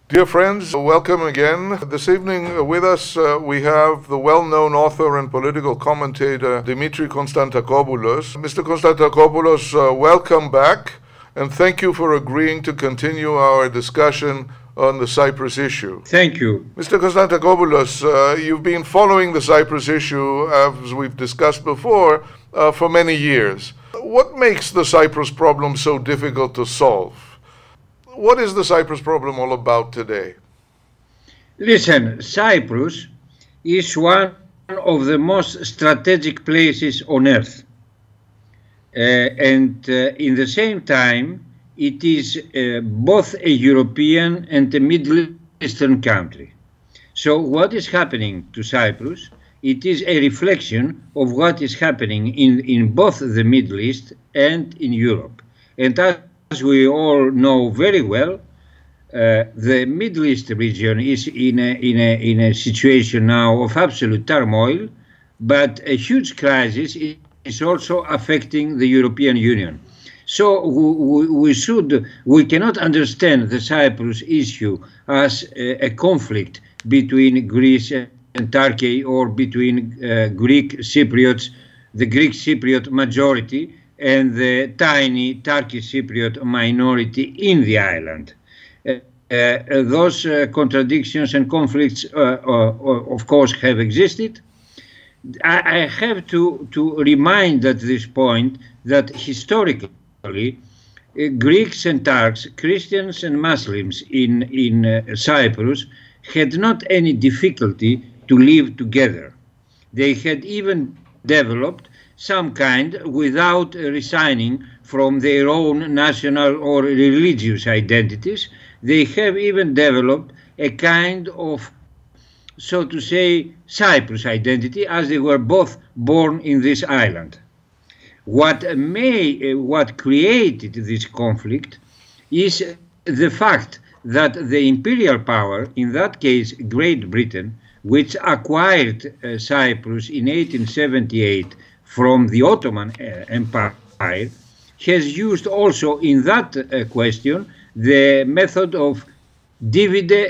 Dear friends, welcome again. This evening with us we have the well-known author and political commentator Dimitris Konstantakopoulos. Mr. Konstantakopoulos, welcome back and thank you for agreeing to continue our discussion on the Cyprus issue. Thank you. Mr. Konstantakopoulos, you've been following the Cyprus issue, as we've discussed before, for many years. What makes the Cyprus problem so difficult to solve? What is the Cyprus problem all about today? Listen, Cyprus is one of the most strategic places on earth. And in the same time, it is both a European and a Middle Eastern country. So what is happening to Cyprus? It is a reflection of what is happening in both the Middle East and in Europe. And as we all know very well, the Middle East region is in a situation now of absolute turmoil, but a huge crisis is also affecting the European Union. So we cannot understand the Cyprus issue as a conflict between Greece and Turkey, or between Greek Cypriots, the Greek Cypriot majority, and the tiny Turkish Cypriot minority in the island. Those contradictions and conflicts, of course, have existed. I have to remind at this point that historically, Greeks and Turks, Christians and Muslims in Cyprus had not any difficulty to live together. They had even developed some kind without resigning from their own national or religious identities. They have even developed a kind of, so to say, Cyprus identity, as they were both born in this island. What created this conflict is the fact that the imperial power, in that case Great Britain, which acquired Cyprus in 1878 from the Ottoman Empire, has used also in that question the method of divide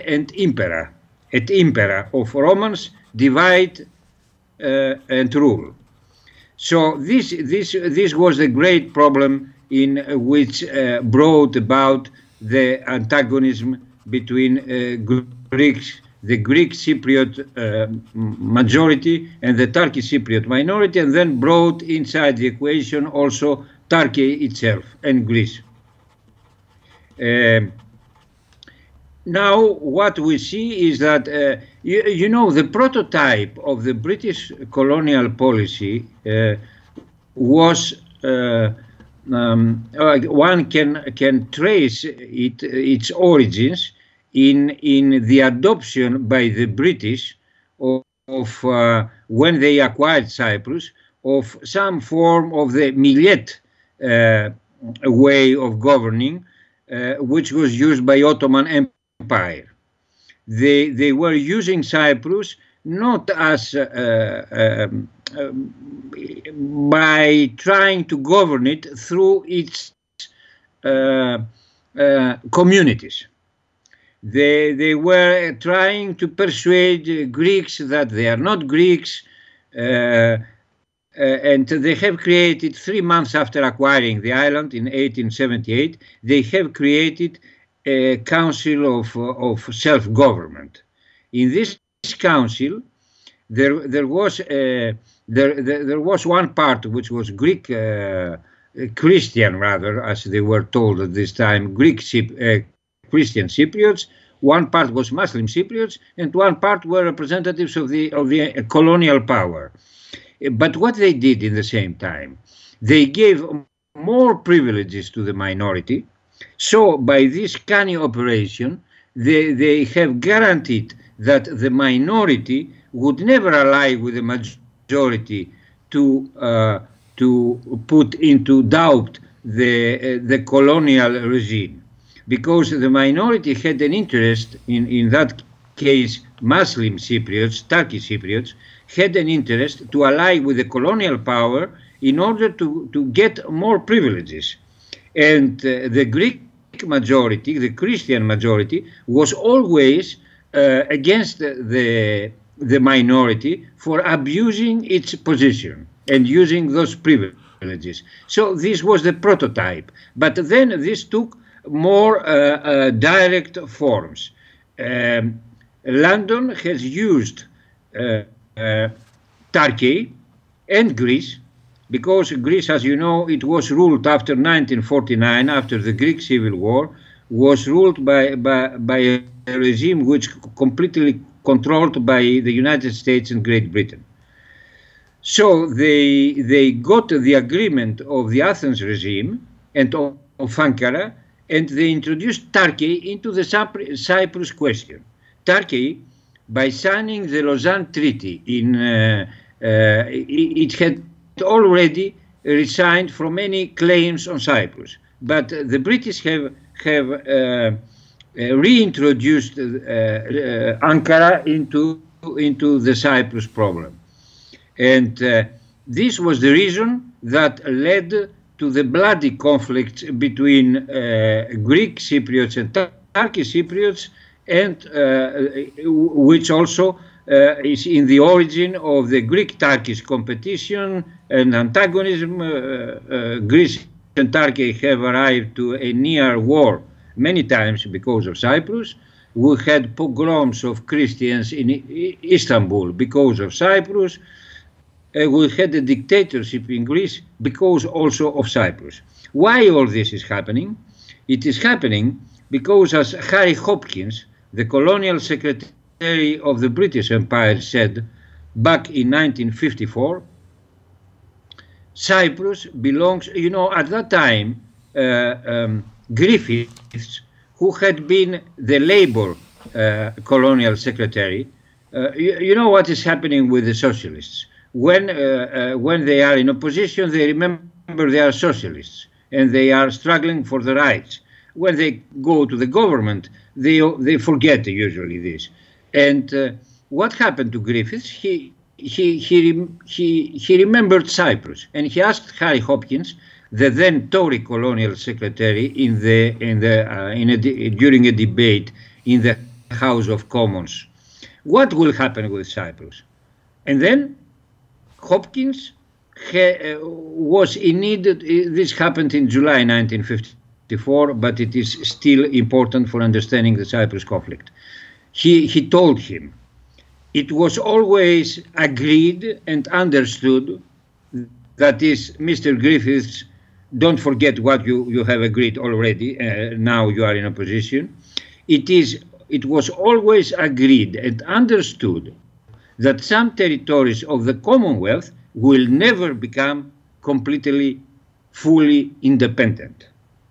et impera, of Romans, divide and rule. So this was a great problem in which brought about the antagonism between Greeks, the Greek Cypriot majority and the Turkish Cypriot minority, and then brought inside the equation also Turkey itself and Greece. Now what we see is that, you know, the prototype of the British colonial policy was, one can trace its origins in the adoption by the British of when they acquired Cyprus, of some form of the millet way of governing, which was used by Ottoman Empire. They were using Cyprus not as by trying to govern it through its communities. They were trying to persuade Greeks that they are not Greeks, and they have created, 3 months after acquiring the island in 1878, they have created a council of self-government. In this council, there was one part which was Greek, Christian rather, as they were told at this time, Greek Christian Cypriots. One part was Muslim Cypriots, and one part were representatives of the colonial power. But what they did in the same time, they gave more privileges to the minority. So by this canny operation, they have guaranteed that the minority would never ally with the majority to put into doubt the colonial regime, because the minority had an interest in that case. Muslim Cypriots, Turkish Cypriots, had an interest to ally with the colonial power in order to get more privileges. And the Greek majority, the Christian majority, was always against the minority for abusing its position and using those privileges. So this was the prototype. But then this took more direct forms. London has used Turkey and Greece, because Greece, as you know, it was ruled after 1949, after the Greek Civil War, was ruled by a regime which completely controlled by the United States and Great Britain. So they got the agreement of the Athens regime and of Ankara, and they introduced Turkey into the Cyprus question. Turkey, by signing the Lausanne Treaty, it had already resigned from any claims on Cyprus, but the British have reintroduced Ankara into the Cyprus problem, and this was the reason that led to the bloody conflicts between Greek Cypriots and Turkish Cypriots, and which also is in the origin of the Greek-Turkish competition and antagonism. Greece and Turkey have arrived to a near war many times because of Cyprus. We had pogroms of Christians in Istanbul because of Cyprus. We had a dictatorship in Greece because also of Cyprus. Why all this is happening? It is happening because, as Harry Hopkins, the colonial secretary of the British Empire, said back in 1954, Cyprus belongs, you know, at that time, Griffiths, who had been the Labour colonial secretary, you know what is happening with the socialists. When they are in opposition, they remember they are socialists and they are struggling for the rights. When they go to the government, they forget usually this. And what happened to Griffiths? He remembered Cyprus, and he asked Harry Hopkins, the then Tory colonial secretary, during a debate in the House of Commons, what will happen with Cyprus? And then Hopkins was in need. This happened in July 1954, but it is still important for understanding the Cyprus conflict. He told him, it was always agreed and understood, that is, Mr. Griffiths, don't forget what you have agreed already, now you are in opposition. It was always agreed and understood that some territories of the Commonwealth will never become completely, fully independent.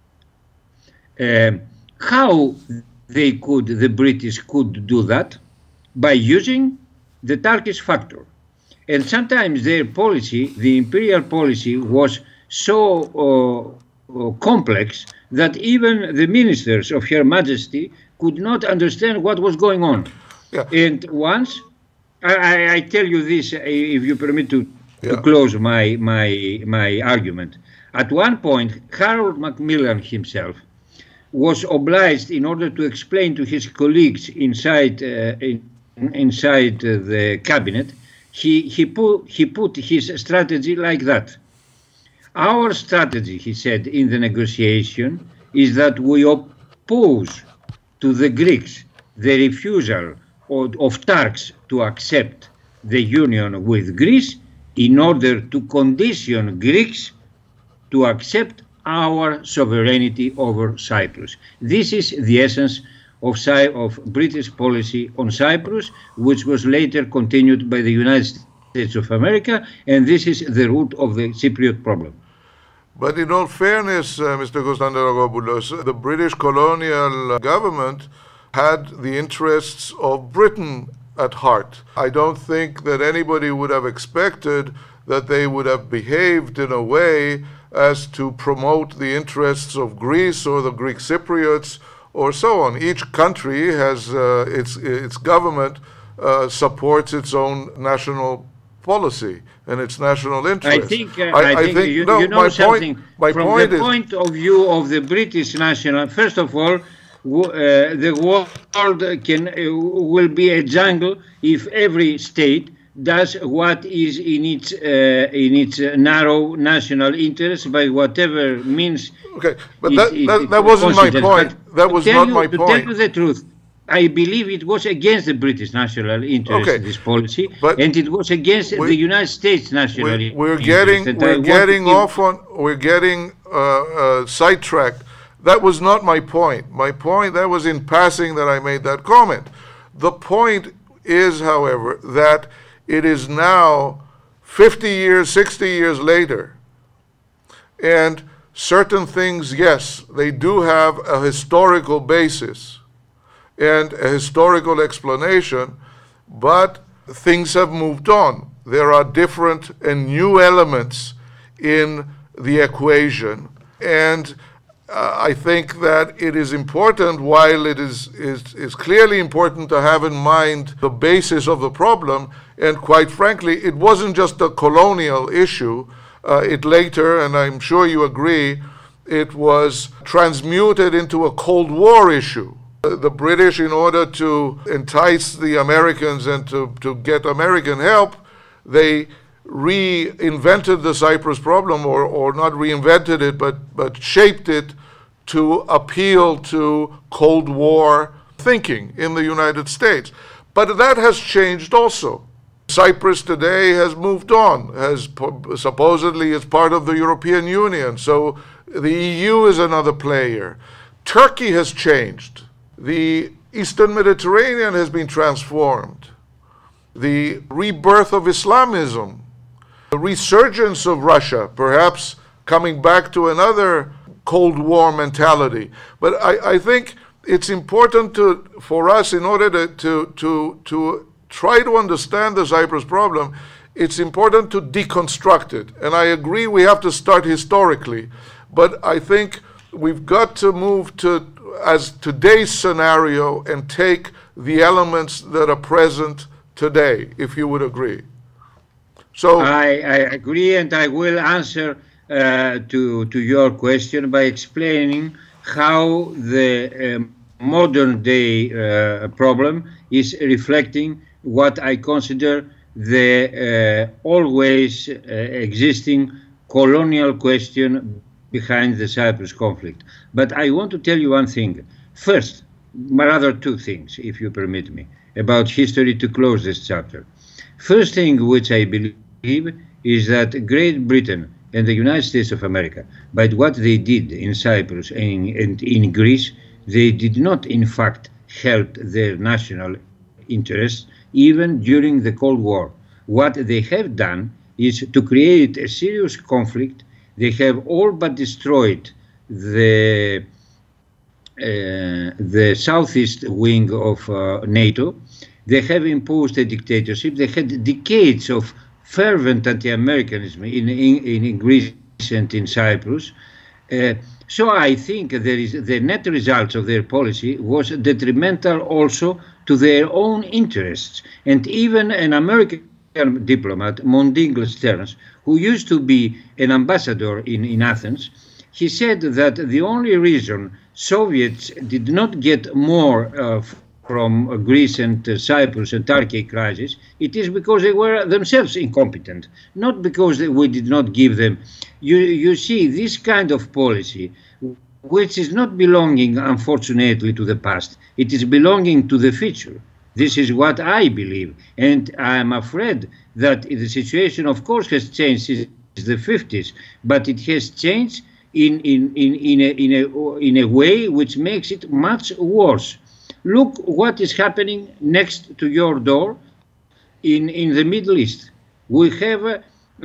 How the British could do that? By using the Turkish factor. And sometimes their policy, the imperial policy, was so complex that even the ministers of Her Majesty could not understand what was going on. Yeah. And once, I tell you this, if you permit to close my argument. At one point, Harold Macmillan himself was obliged, in order to explain to his colleagues inside the cabinet, he put his strategy like that. Our strategy, he said in the negotiation, is that we oppose to the Greeks the refusal of Turks to accept the union with Greece, in order to condition Greeks to accept our sovereignty over Cyprus. This is the essence of British policy on Cyprus, which was later continued by the United States of America, and this is the root of the Cypriot problem. But in all fairness, Mr. Konstantakopoulos, the British colonial government had the interests of Britain at heart. I don't think that anybody would have expected that they would have behaved in a way as to promote the interests of Greece or the Greek Cypriots or so on. Each country has its government supports its own national policy and its national interest. I think you know something. From the point of view of the British national, first of all, the world will be a jungle if every state does what is in its narrow national interest by whatever means. Okay, but that wasn't my point. That was not my point. To tell you the truth, I believe it was against the British national interest, this policy, and it was against the United States national interest. We're getting sidetracked. That was not my point. My point, that was in passing that I made that comment. The point is, however, that it is now 50 years, 60 years later, and certain things, yes, they do have a historical basis and a historical explanation, but things have moved on. There are different and new elements in the equation, and I think that it is important, while it is clearly important to have in mind the basis of the problem, and quite frankly, it wasn't just a colonial issue. It later, and I'm sure you agree, it was transmuted into a Cold War issue. The British, in order to entice the Americans and to get American help, they reinvented the Cyprus problem, or not reinvented it, but shaped it to appeal to Cold War thinking in the United States. But that has changed also. Cyprus today has moved on, supposedly is part of the European Union, so the EU is another player. Turkey has changed. The Eastern Mediterranean has been transformed. The rebirth of Islamism, the resurgence of Russia, perhaps coming back to another Cold War mentality. But I think it's important for us, in order to try to understand the Cyprus problem, it's important to deconstruct it. And I agree we have to start historically, but I think we've got to move to as today's scenario and take the elements that are present today, if you would agree. So I agree, and I will answer to your question by explaining how the modern day problem is reflecting what I consider the always existing colonial question behind the Cyprus conflict. But I want to tell you one thing. First, rather two things, if you permit me, about history to close this chapter. First thing which I believe is that Great Britain and the United States of America, by what they did in Cyprus and in Greece, they did not in fact help their national interests even during the Cold War. What they have done is to create a serious conflict. They have all but destroyed the southeast wing of NATO. They have imposed a dictatorship. They had decades of fervent anti-Americanism in Greece and in Cyprus. So I think the net results of their policy was detrimental also to their own interests. And even an American diplomat, Mondingl Stearns, who used to be an ambassador in Athens, he said that the only reason Soviets did not get more from Greece and Cyprus and Turkey crisis, it is because they were themselves incompetent, not because we did not give them. You see, this kind of policy, which is not belonging, unfortunately, to the past, it is belonging to the future. This is what I believe, and I am afraid that the situation, of course, has changed since the 50s, but it has changed in a way which makes it much worse. Look what is happening next to your door in the Middle East. We have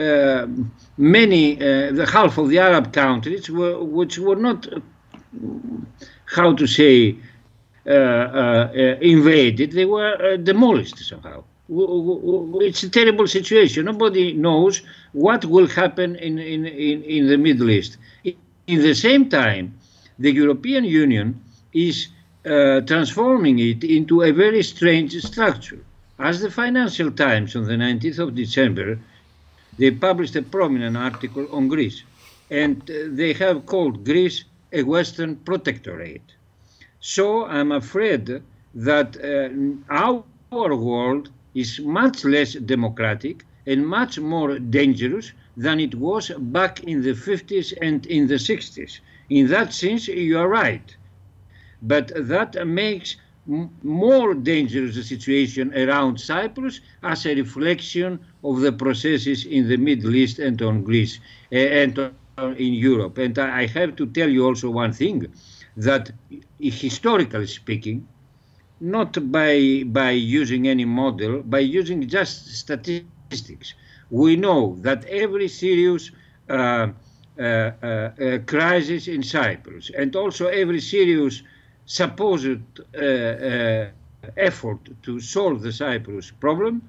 the half of the Arab countries which were not, how to say, invaded. They were demolished somehow. It's a terrible situation. Nobody knows what will happen in the Middle East. In the same time, the European Union is transforming it into a very strange structure. As the Financial Times on the 19th of December, they published a prominent article on Greece, and they have called Greece a Western protectorate. So I'm afraid that our world is much less democratic and much more dangerous than it was back in the 50s and in the 60s. In that sense, you are right. But that makes more dangerous the situation around Cyprus as a reflection of the processes in the Middle East and on Greece and in Europe. And I have to tell you also one thing, that historically speaking, not by using any model, by using just statistics, we know that every serious crisis in Cyprus and also every serious supposed effort to solve the Cyprus problem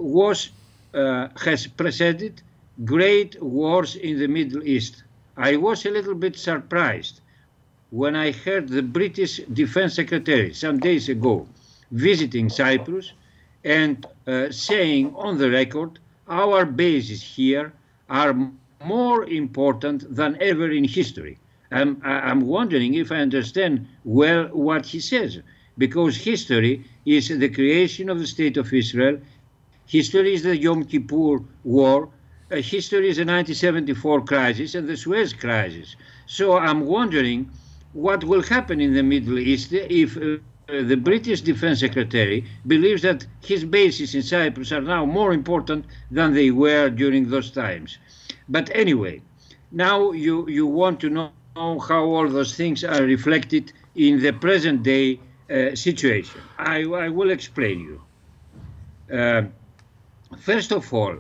has preceded great wars in the Middle East. I was a little bit surprised when I heard the British Defense Secretary some days ago visiting Cyprus and saying on the record, our bases here are more important than ever in history. I'm wondering if I understand well what he says, because history is the creation of the State of Israel, history is the Yom Kippur War, history is the 1974 crisis and the Suez crisis. So I'm wondering what will happen in the Middle East if the British Defense Secretary believes that his bases in Cyprus are now more important than they were during those times. But anyway, now you want to know how all those things are reflected in the present day situation. I will explain you. First of all,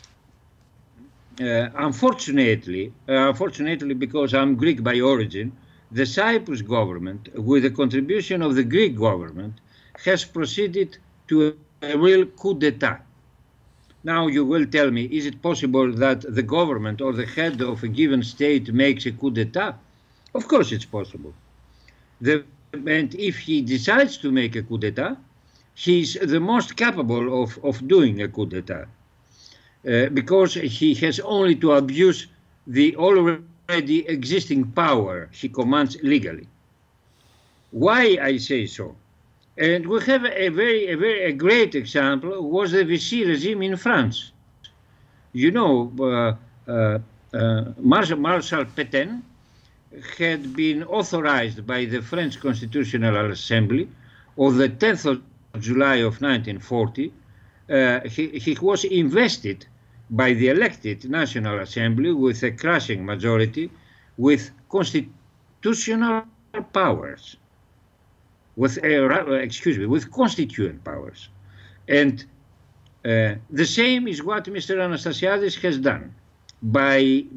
unfortunately, because I'm Greek by origin, the Cyprus government, with the contribution of the Greek government, has proceeded to a real coup d'etat. Now you will tell me, is it possible that the government or the head of a given state makes a coup d'etat? Of course it's possible. And if he decides to make a coup d'etat, he's the most capable of doing a coup d'etat. Because he has only to abuse the already existing power he commands legally. Why I say so? And we have a great example was the Vichy regime in France. You know, Marshal Pétain had been authorized by the French Constitutional Assembly on the 10th of July of 1940. He was invested by the elected National Assembly with a crushing majority with constitutional powers. With constituent powers. And the same is what Mr. Anastasiadis has done by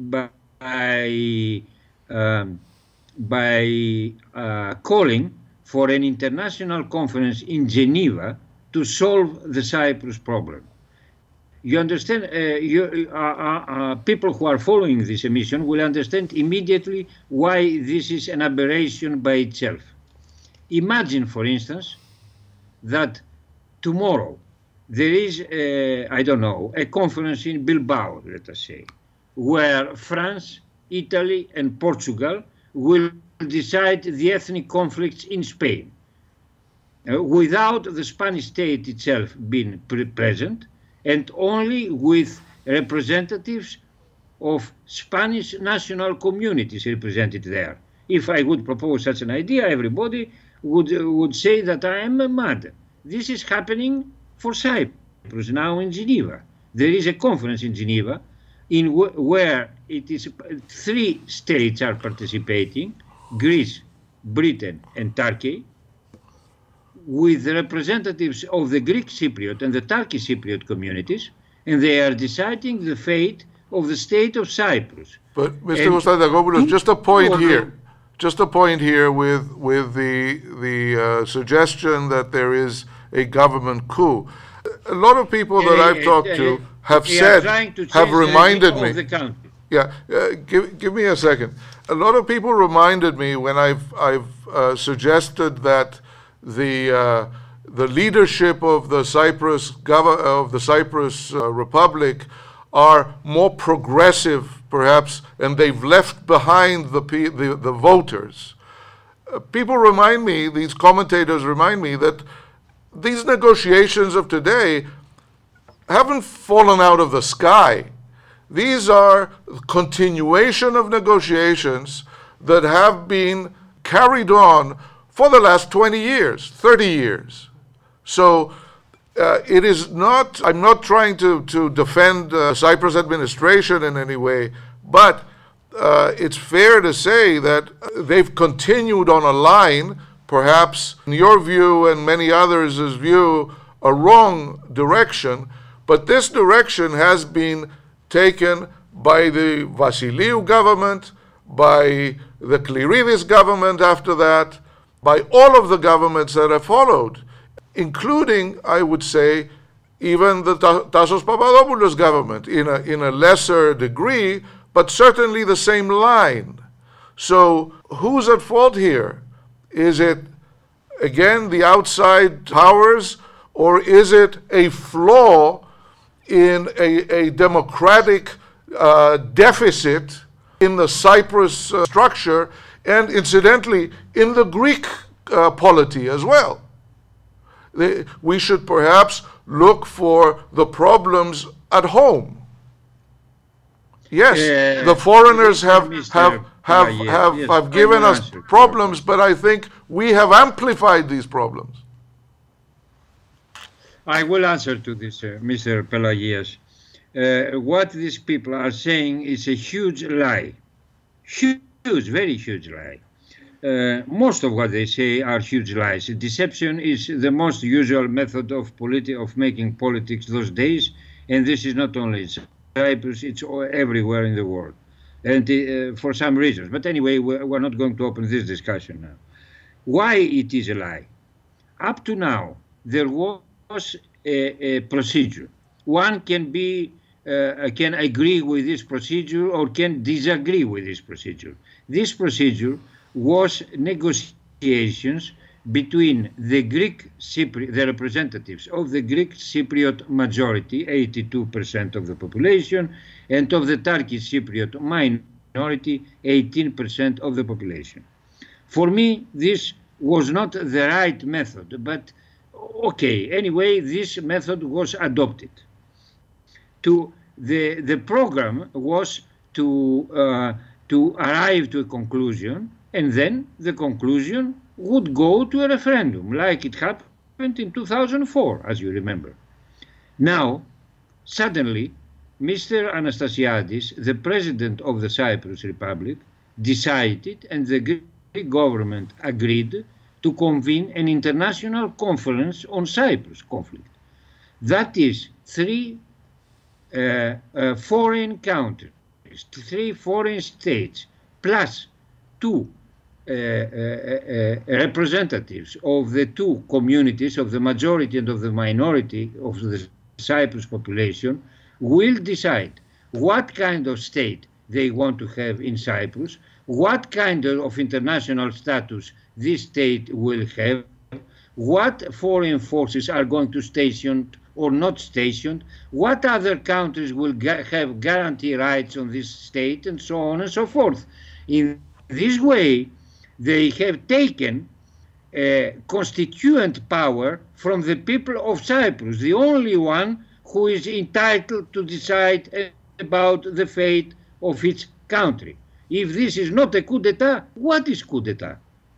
calling for an international conference in Geneva to solve the Cyprus problem. You understand, people who are following this emission will understand immediately why this is an aberration by itself. Imagine, for instance, that tomorrow there is, I don't know, a conference in Bilbao, let us say, where France, Italy, and Portugal will decide the ethnic conflicts in Spain, without the Spanish state itself being present, and only with representatives of Spanish national communities represented there. If I would propose such an idea, everybody would say that I am mad. This is happening for Cyprus now in Geneva. There is a conference in Geneva where it is 3 states are participating, Greece, Britain, and Turkey, with representatives of the Greek Cypriot and the Turkish Cypriot communities, and they are deciding the fate of the state of Cyprus. But Mr. Konstantakopoulos, just a point here. Just a point here with the suggestion that there is a government coup. A lot of people that I've talked to have said, have reminded me. Yeah, give me a second. A lot of people reminded me when I've suggested that the the leadership of the Cyprus Republic are more progressive, perhaps, and they've left behind the voters. People remind me, these commentators remind me, that these negotiations of today haven't fallen out of the sky. These are continuation of negotiations that have been carried on for the last 20 years, 30 years. So it is not, I'm not trying to defend the Cyprus administration in any way, but it's fair to say that they've continued on a line, perhaps in your view and many others' view, a wrong direction, but this direction has been taken by the Vasiliou government, by the Kliridis government after that, by all of the governments that have followed, including, I would say, even the Tassos Papadopoulos government in a lesser degree, but certainly the same line. So who's at fault here? Is it, again, the outside powers, or is it a flaw in a democratic deficit in the Cyprus structure, and incidentally in the Greek polity as well? We should perhaps look for the problems at home. Yes, the foreigners have given us problems, but I think we have amplified these problems. I will answer to this, Mr. Pelagias. What these people are saying is a huge lie. Huge, very huge lie. Most of what they say are huge lies. Deception is the most usual method of making politics those days, and this is not only in Cyprus, it's everywhere in the world, and for some reasons. But anyway, we're not going to open this discussion now. Why it is a lie? Up to now, there was a procedure. One can agree with this procedure or can disagree with this procedure. This procedure was negotiations between the the representatives of the Greek Cypriot majority, 82% of the population, and of the Turkish Cypriot minority, 18% of the population. For me, this was not the right method, but okay, anyway, this method was adopted. The program was to arrive to a conclusion, and then the conclusion would go to a referendum, like it happened in 2004, as you remember. Now, suddenly, Mr. Anastasiadis, the president of the Cyprus Republic, decided, and the Greek government agreed, to convene an international conference on Cyprus conflict. That is, three foreign countries, three foreign states, plus two representatives of the two communities, of the majority and of the minority of the Cyprus population, will decide what kind of state they want to have in Cyprus, what kind of international status this state will have, what foreign forces are going to station or not stationed, what other countries will have guarantee rights on this state, and so on and so forth. In this way, they have taken constituent power from the people of Cyprus, the only one who is entitled to decide about the fate of its country. If this is not a coup d'etat, what is coup d'etat?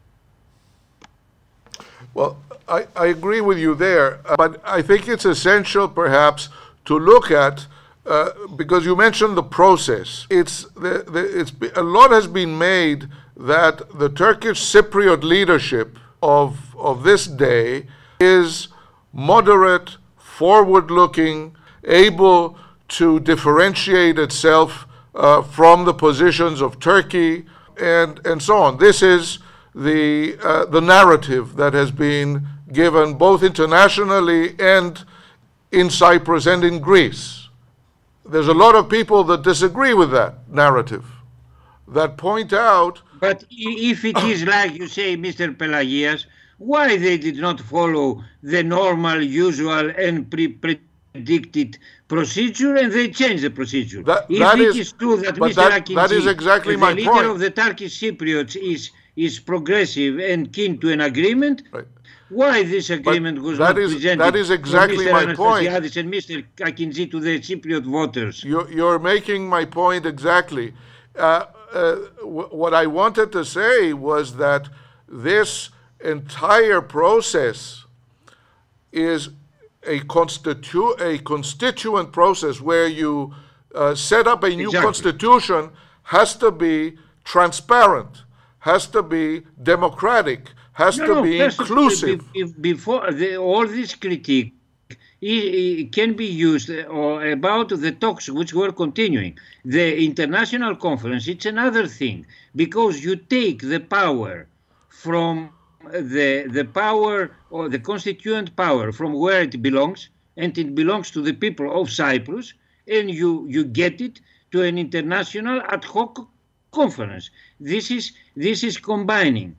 Well, I agree with you there, but I think it's essential perhaps to look at, because you mentioned the process. A lot has been made that the Turkish Cypriot leadership of this day is moderate, forward-looking, able to differentiate itself from the positions of Turkey and so on. This is the narrative that has been given both internationally and in Cyprus and in Greece. There's a lot of people that disagree with that narrative, that point out. But if it is like you say, Mr. Pelagias, why they did not follow the normal, usual, and predicted procedure, and they changed the procedure. If it is true that Mr. Akinci, that is exactly my the point. leader of the Turkish Cypriots, is progressive and keen to an agreement, right. Why this agreement was not presented? That is exactly my point. And Mr. Akinci to the Cypriot voters. You're making my point exactly. What I wanted to say was that this entire process is a constituent process where you set up a new constitution, has to be transparent, has to be democratic, has to be inclusive. Before all this critique can be used about the talks which were continuing. The international conference, it's another thing, because you take the power from the power or the constituent power from where it belongs, and it belongs to the people of Cyprus, and you get it to an international ad hoc conference. This is combining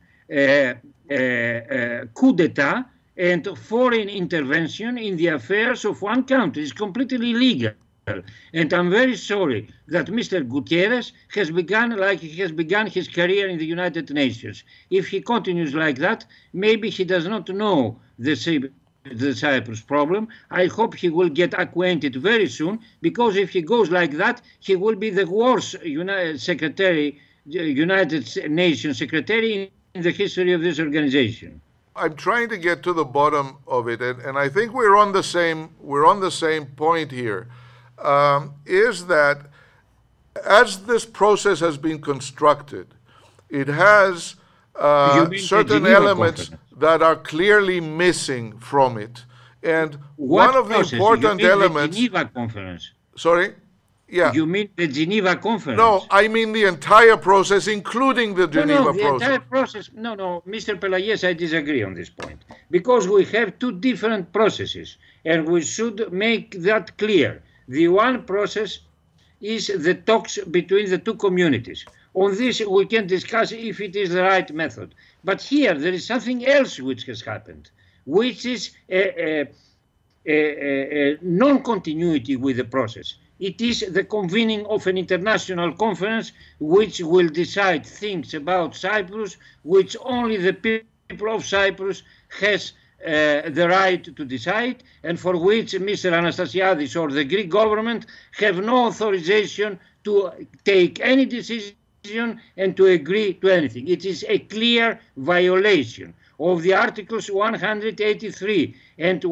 coup d'etat and foreign intervention in the affairs of one country. It's completely illegal. And I'm very sorry that Mr. Gutierrez has begun like he has begun his career in the United Nations. If he continues like that, maybe he does not know the Cyprus problem. I hope he will get acquainted very soon, because if he goes like that, he will be the worst United Nations secretary in the history of this organization. I'm trying to get to the bottom of it, and I think we're on the same point here. Is that as this process has been constructed, it has certain elements that are clearly missing from it. And one of the important elements... The Geneva Conference. Sorry? Yeah. You mean the Geneva Conference? No, I mean the entire process, including the Geneva process. Entire process. No, Mr. Pelagis, I disagree on this point. Because we have two different processes, and we should make that clear. The one process is the talks between the two communities. On this, we can discuss if it is the right method. But here, there is something else which has happened, which is a non-continuity with the process. It is the convening of an international conference which will decide things about Cyprus, which only the people of Cyprus has the right to decide, and for which Mr. Anastasiadis or the Greek government have no authorization to take any decision and to agree to anything. It is a clear violation of the Articles 183 and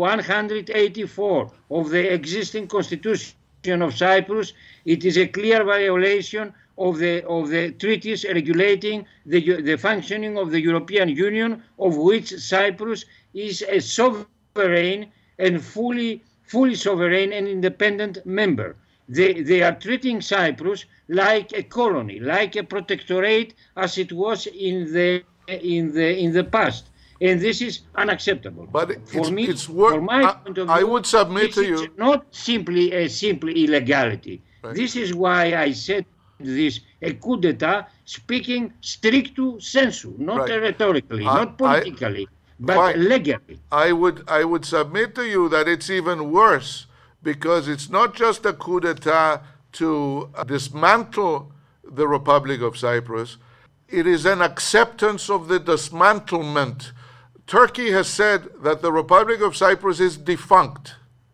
184 of the existing constitution of Cyprus. It is a clear violation of the treaties regulating the functioning of the European Union, of which Cyprus is a sovereign and fully sovereign and independent member. They are treating Cyprus like a colony, like a protectorate, as it was in the past. And this is unacceptable. But for me, from my point of view, I would submit to you, it's not simply a simple illegality. Right. This is why I said this a coup d'etat, speaking stricto sensu, not rhetorically, not politically, but legally. I would submit to you that it's even worse, because it's not just a coup d'etat to dismantle the Republic of Cyprus. It is an acceptance of the dismantlement. Turkey has said that the Republic of Cyprus is defunct.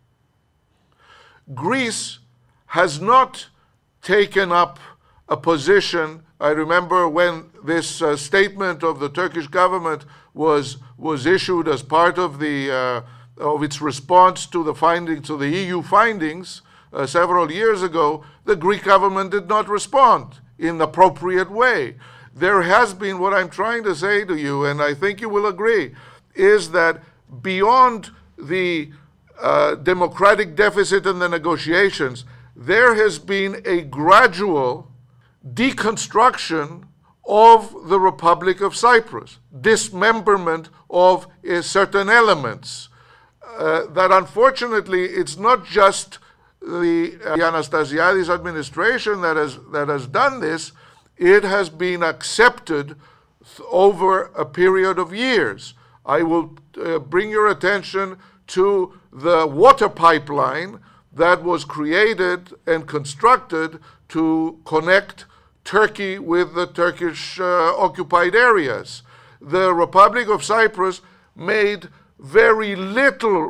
Greece has not taken up a position. I remember when this statement of the Turkish government was issued as part of its response to the findings, to the EU findings several years ago. The Greek government did not respond in the appropriate way. There has been, what I'm trying to say to you, and I think you will agree, is that beyond the democratic deficit in the negotiations, there has been a gradual deconstruction of the Republic of Cyprus, dismemberment of certain elements. That unfortunately, it's not just the Anastasiadis administration that has done this. It has been accepted over a period of years. I will bring your attention to the water pipeline that was created and constructed to connect Turkey with the Turkish occupied areas. The Republic of Cyprus made had very little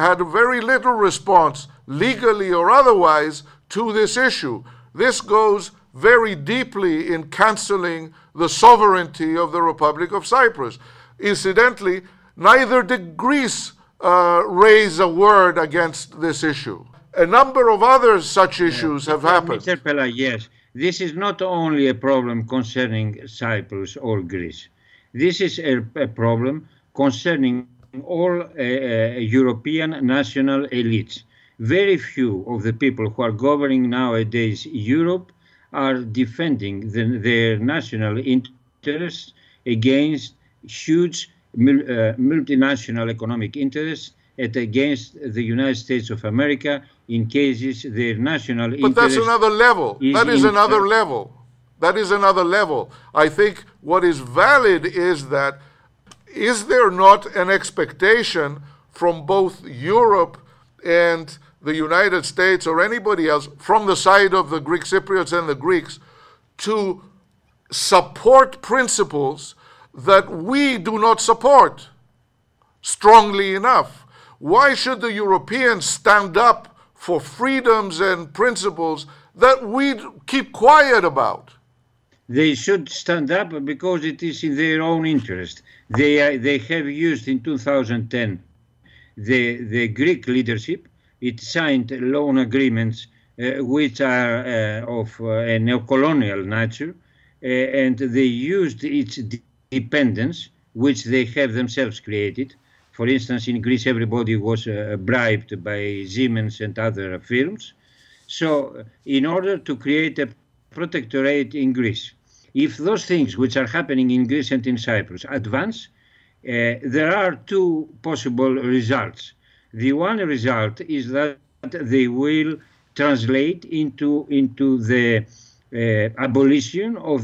response, legally or otherwise, to this issue. This goes very deeply in canceling the sovereignty of the Republic of Cyprus. Incidentally, neither did Greece raise a word against this issue. A number of other such issues have happened. Mr. Pella, yes, this is not only a problem concerning Cyprus or Greece. This is a problem concerning all European national elites. Very few of the people who are governing nowadays Europe are defending their national interests against huge multinational economic interests and against the United States of America in cases their national interest. But that's another level. That is another level. That is another level. I think what is valid is that, is there not an expectation from both Europe and the United States or anybody else, from the side of the Greek Cypriots and the Greeks, to support principles that we do not support strongly enough? Why should the Europeans stand up for freedoms and principles that we keep quiet about? They should stand up because it is in their own interest. They have used in 2010 the Greek leadership. It signed loan agreements which are of a neo-colonial nature, and they used its dependence, which they have themselves created. For instance, in Greece, everybody was bribed by Siemens and other firms. So in order to create a protectorate in Greece, if those things which are happening in Greece and in Cyprus advance, there are two possible results. The one result is that they will translate into the abolition of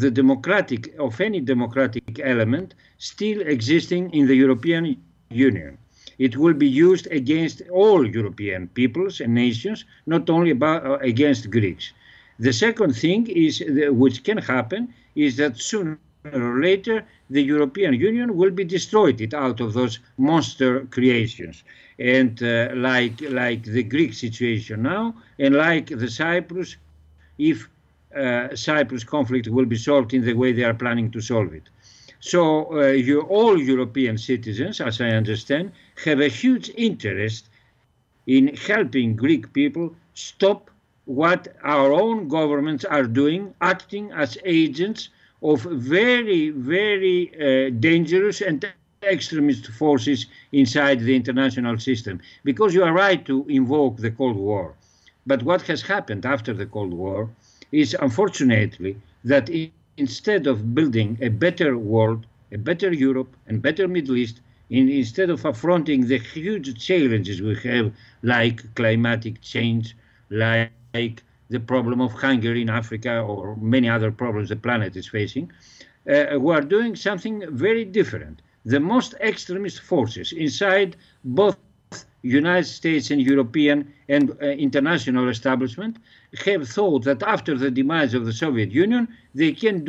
any democratic element still existing in the European Union. It will be used against all European peoples and nations, not only against Greeks. The second thing is, which can happen, is that sooner or later the European Union will be destroyed out of those monster creations. And like the Greek situation now, and like the Cyprus, if Cyprus conflict will be solved in the way they are planning to solve it. So all European citizens, as I understand, have a huge interest in helping Greek people stop what our own governments are doing, acting as agents of very, very dangerous and extremist forces inside the international system. Because you are right to invoke the Cold War. But what has happened after the Cold War is, unfortunately, that instead of building a better world, a better Europe, and better Middle East, instead of affronting the huge challenges we have, like climatic change, like the problem of hunger in Africa, or many other problems the planet is facing, we are doing something very different. The most extremist forces inside both United States and European and international establishment have thought that after the demise of the Soviet Union, they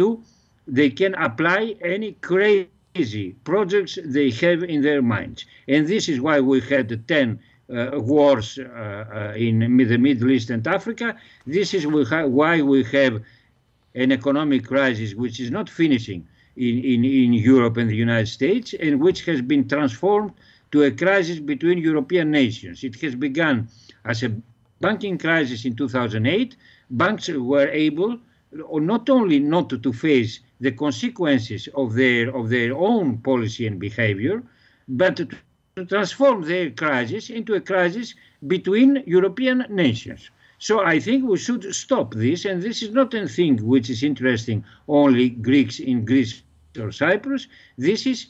can apply any crazy projects they have in their minds. And this is why we had 10 wars in the Middle East and Africa. This is why we have an economic crisis which is not finishing in Europe and the United States, and which has been transformed to a crisis between European nations. It has begun as a banking crisis in 2008. Banks were able not only not to face the consequences of their own policy and behavior, but to transform their crisis into a crisis between European nations. So I think we should stop this, and this is not a thing which is interesting only Greeks in Greece or Cyprus. This is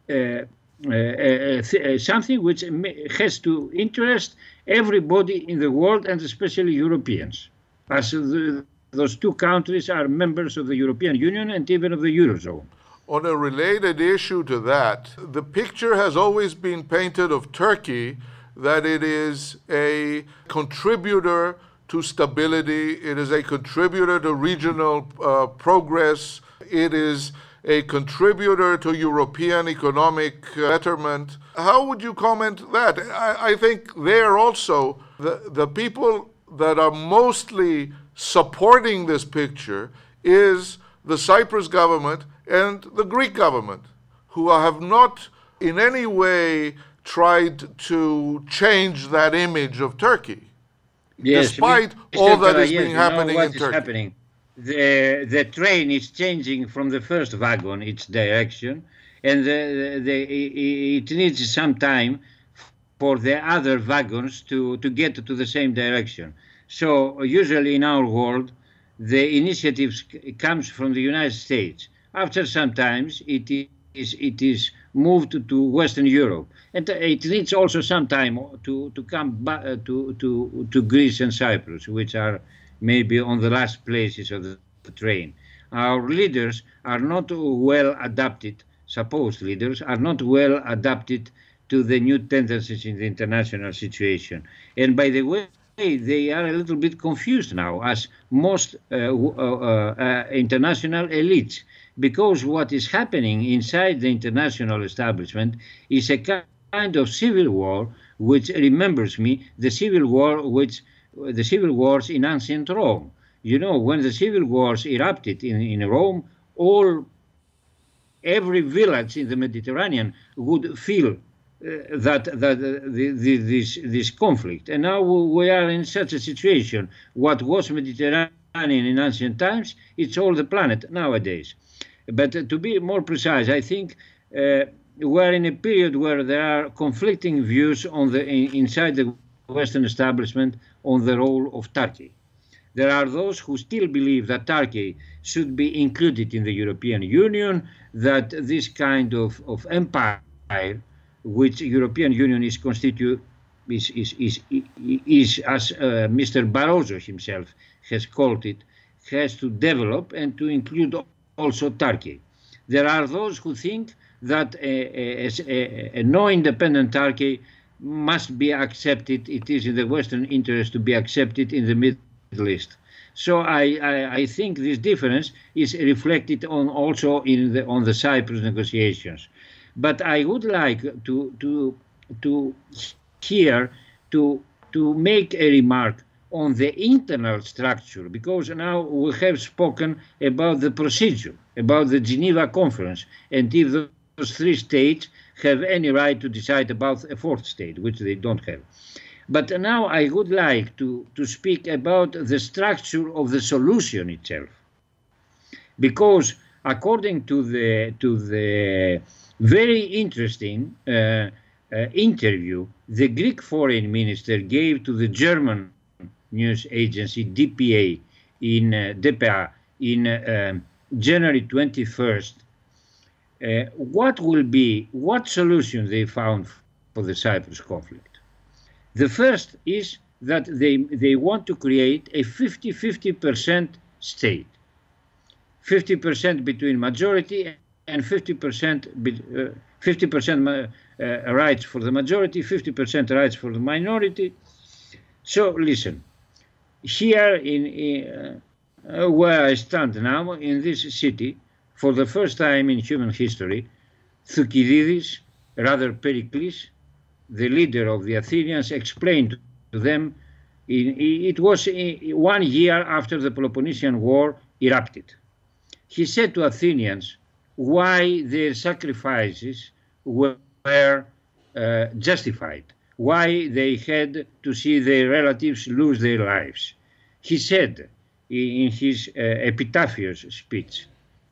something which has to interest everybody in the world, and especially Europeans, as those two countries are members of the European Union and even of the Eurozone. On a related issue to that, the picture has always been painted of Turkey that it is a contributor to stability, it is a contributor to regional progress, it is a contributor to European economic betterment. How would you comment that? I think there also, the people that are mostly supporting this picture is the Cyprus government and the Greek government, who have not in any way tried to change that image of Turkey, yes, despite all that is being happening in Turkey. Happening? The train is changing from the first wagon its direction, and it needs some time for the other wagons to get to the same direction. So usually in our world, the initiative comes from the United States. After some time, it is moved to Western Europe, and it needs also some time to come back to Greece and Cyprus, which are maybe on the last places of the train. Our leaders are not well adapted. Supposed leaders are not well adapted to the new tendencies in the international situation, and by the way, they are a little bit confused now, as most international elites, because what is happening inside the international establishment is a kind of civil war, which remembers me the civil wars in ancient Rome. You know, when the civil wars erupted in Rome, every village in the Mediterranean would feel this conflict. And now we are in such a situation. What was Mediterranean in ancient times, it's all the planet nowadays. But to be more precise, I think we're in a period where there are conflicting views inside the Western establishment on the role of Turkey. There are those who still believe that Turkey should be included in the European Union, that this kind of empire, which European Union is constitute, is as Mr. Barroso himself has called it, has to develop and to include also Turkey. There are those who think that a no-independent Turkey must be accepted. It is in the Western interest to be accepted in the Middle East. So I think this difference is reflected also on the Cyprus negotiations. But I would like to make a remark on the internal structure, because now we have spoken about the procedure, about the Geneva Conference, and if those three states have any right to decide about a fourth state, which they don't have. But now I would like to speak about the structure of the solution itself, because according to the very interesting interview the Greek foreign minister gave to the German news agency DPA in January 21st, what solution they found for the Cyprus conflict. The first is that they want to create a 50-50% state, 50% between majority and 50% rights for the majority, 50% rights for the minority. So listen, here in where I stand now, in this city, for the first time in human history, Thukydides, rather Pericles, the leader of the Athenians, explained to them, it was 1 year after the Peloponnesian War erupted. He said to Athenians why their sacrifices were justified, why they had to see their relatives lose their lives. He said in his epitaphios speech,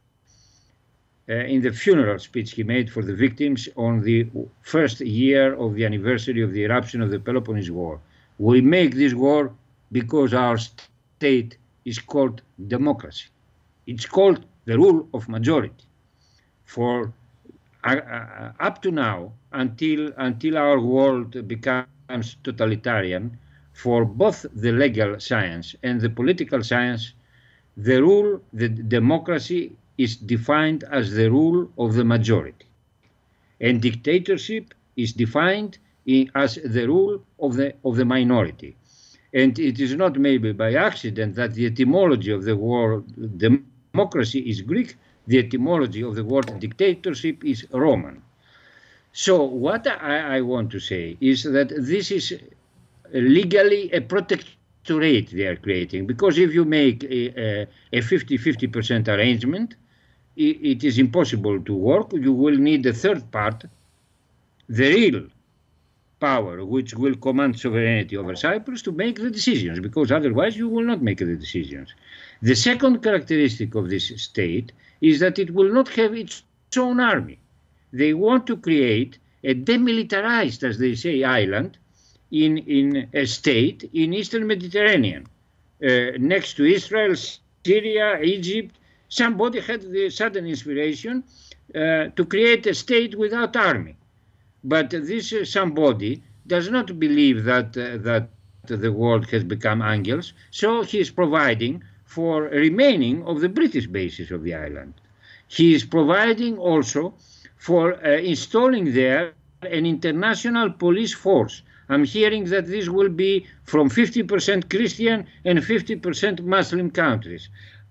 in the funeral speech he made for the victims on the first year of the anniversary of the eruption of the Peloponnese War, we make this war because our state is called democracy. It's called the rule of majority. For up to now, until our world becomes totalitarian, for both the legal science and the political science, the democracy is defined as the rule of the majority, and dictatorship is defined as the rule of the minority. And it is not maybe by accident that the etymology of the word democracy is Greek, the etymology of the word dictatorship is Roman. So what I want to say is that this is legally a protectorate they are creating, because if you make a 50-50% arrangement, it is impossible to work. You will need a third part, the real power, which will command sovereignty over Cyprus, to make the decisions, because otherwise you will not make the decisions. The second characteristic of this state is that it will not have its own army. They want to create a demilitarized, as they say, island in a state in Eastern Mediterranean, next to Israel, Syria, Egypt. Somebody had the sudden inspiration to create a state without army. But this somebody does not believe that the world has become angels, so he is providing for remaining of the British bases of the island. He is providing also for installing there an international police force. I'm hearing that this will be from 50% Christian and 50% Muslim countries.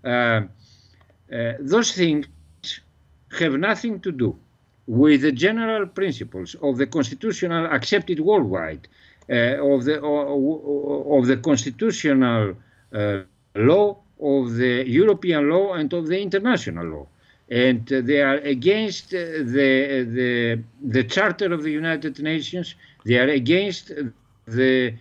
Those things have nothing to do with the general principles of the constitutional accepted worldwide, of the constitutional law, of the European law, and of the international law. And they are against the Charter of the United Nations. They are against the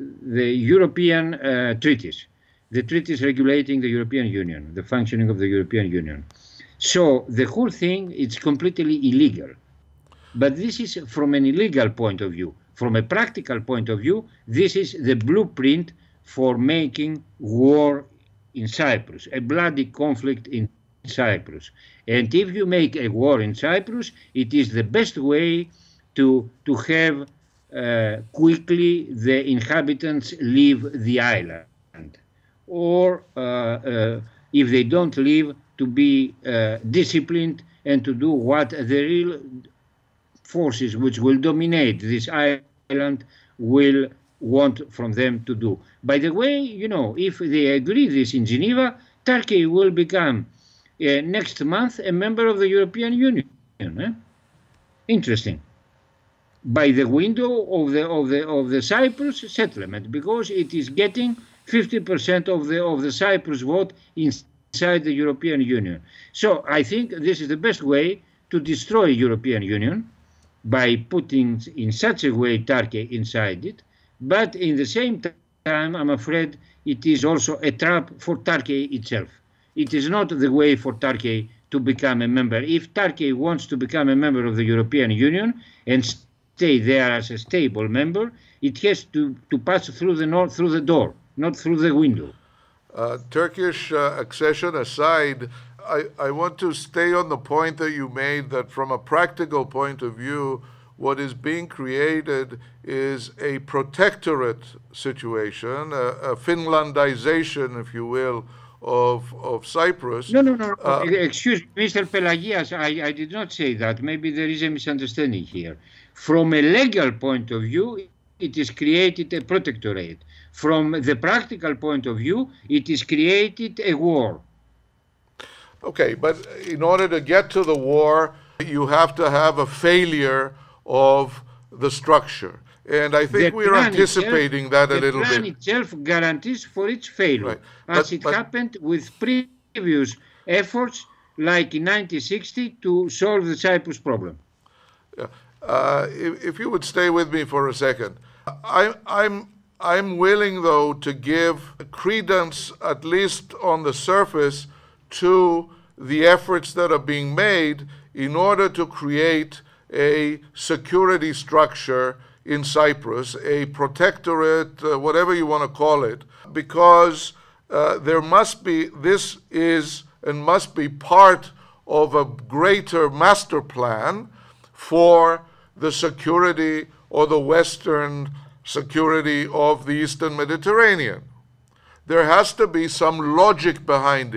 European treaties, the treaties regulating the European Union, the functioning of the European Union. So the whole thing is completely illegal. But this is from an illegal point of view. From a practical point of view, this is the blueprint for making war in Cyprus, a bloody conflict in Cyprus. And if you make a war in Cyprus, it is the best way to have quickly the inhabitants leave the island. Or if they don't leave, to be disciplined and to do what the real forces which will dominate this island will want from them to do. By the way, you know, if they agree this in Geneva, Turkey will become next month a member of the European Union. Interesting. By the window of the Cyprus settlement, because it is getting 50% of the Cyprus vote inside the European Union. So I think this is the best way to destroy European Union, by putting in such a way Turkey inside it. But in the same time, I'm afraid it is also a trap for Turkey itself. It is not the way for Turkey to become a member. If Turkey wants to become a member of the European Union and stay there as a stable member, it has to pass through the door, not through the window. Turkish accession aside, I want to stay on the point that you made, that from a practical point of view, what is being created is a protectorate situation, a Finlandization, if you will, of Cyprus. No. Excuse me, Mr. Pelagias, I did not say that. Maybe there is a misunderstanding here. From a legal point of view, it is created a protectorate. From the practical point of view, it is created a war. Okay, but in order to get to the war, you have to have a failure of the structure. And I think we're anticipating that a little bit. The plan itself guarantees for its failure, right. As it happened with previous efforts, like in 1960, to solve the Cyprus problem. Yeah. If you would stay with me for a second. I'm willing, though, to give credence, at least on the surface, to the efforts that are being made in order to create a security structure in Cyprus, a protectorate, whatever you want to call it, because there must be, this is and must be part of a greater master plan for the security or the Western security of the Eastern Mediterranean. There has to be some logic behind it.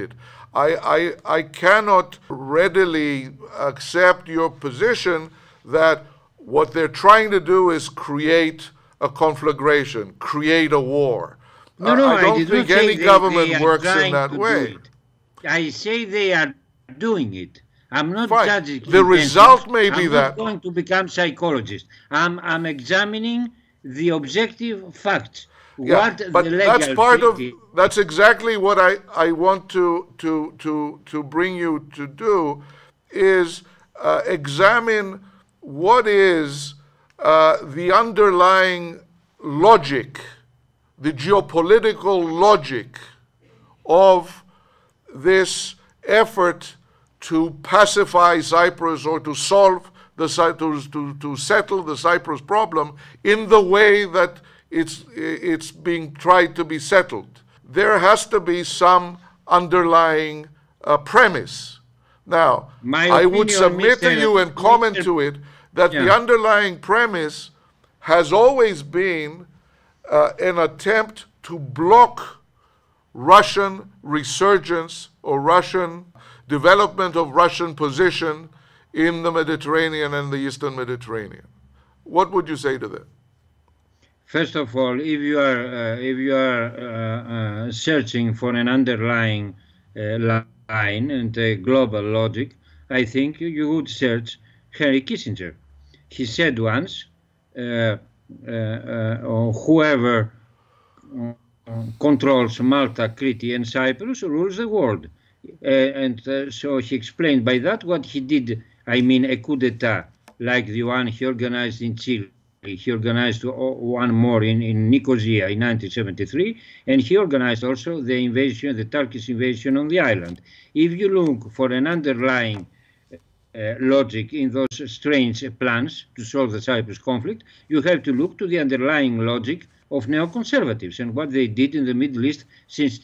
I cannot readily accept your position that what they're trying to do is create a conflagration, create a war. No, no, I don't think any government works in that way. I say they are doing it. I'm not Fine. judging. The result may be that. I'm not going to become psychologist. I'm examining the objective facts. Yeah, but that's exactly what I want to bring you to do, is examine what is the underlying logic, the geopolitical logic of this effort to pacify Cyprus or to solve the to settle the Cyprus problem in the way that it's being tried to be settled. There has to be some underlying premise. Now, I would submit to you and comment to it that the underlying premise has always been an attempt to block Russian resurgence or Russian development of Russian position in the Mediterranean and the Eastern Mediterranean. What would you say to that? First of all, if you are searching for an underlying line and a global logic, I think you would search Henry Kissinger. He said once, whoever controls Malta, Crete, and Cyprus rules the world. So he explained by that what he did. I mean, a coup d'etat like the one he organized in Chile. He organized one more in Nicosia in 1973, and he organized also the invasion, the Turkish invasion on the island. If you look for an underlying logic in those strange plans to solve the Cyprus conflict, you have to look to the underlying logic of neoconservatives and what they did in the Middle East since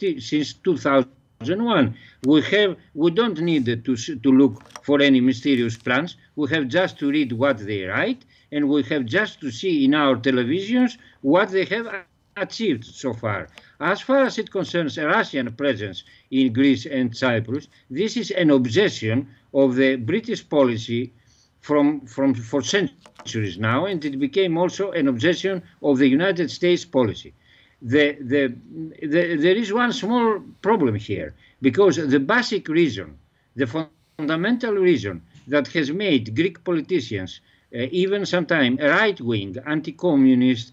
2001. We don't need to look for any mysterious plans. We have just to read what they write, and we have just to see in our televisions what they have achieved so far. As far as it concerns a Russian presence in Greece and Cyprus, this is an obsession of the British policy for centuries now, and it became also an obsession of the United States policy. There is one small problem here, because the basic reason, the fundamental reason that has made Greek politicians, even sometimes right-wing, anti-communist,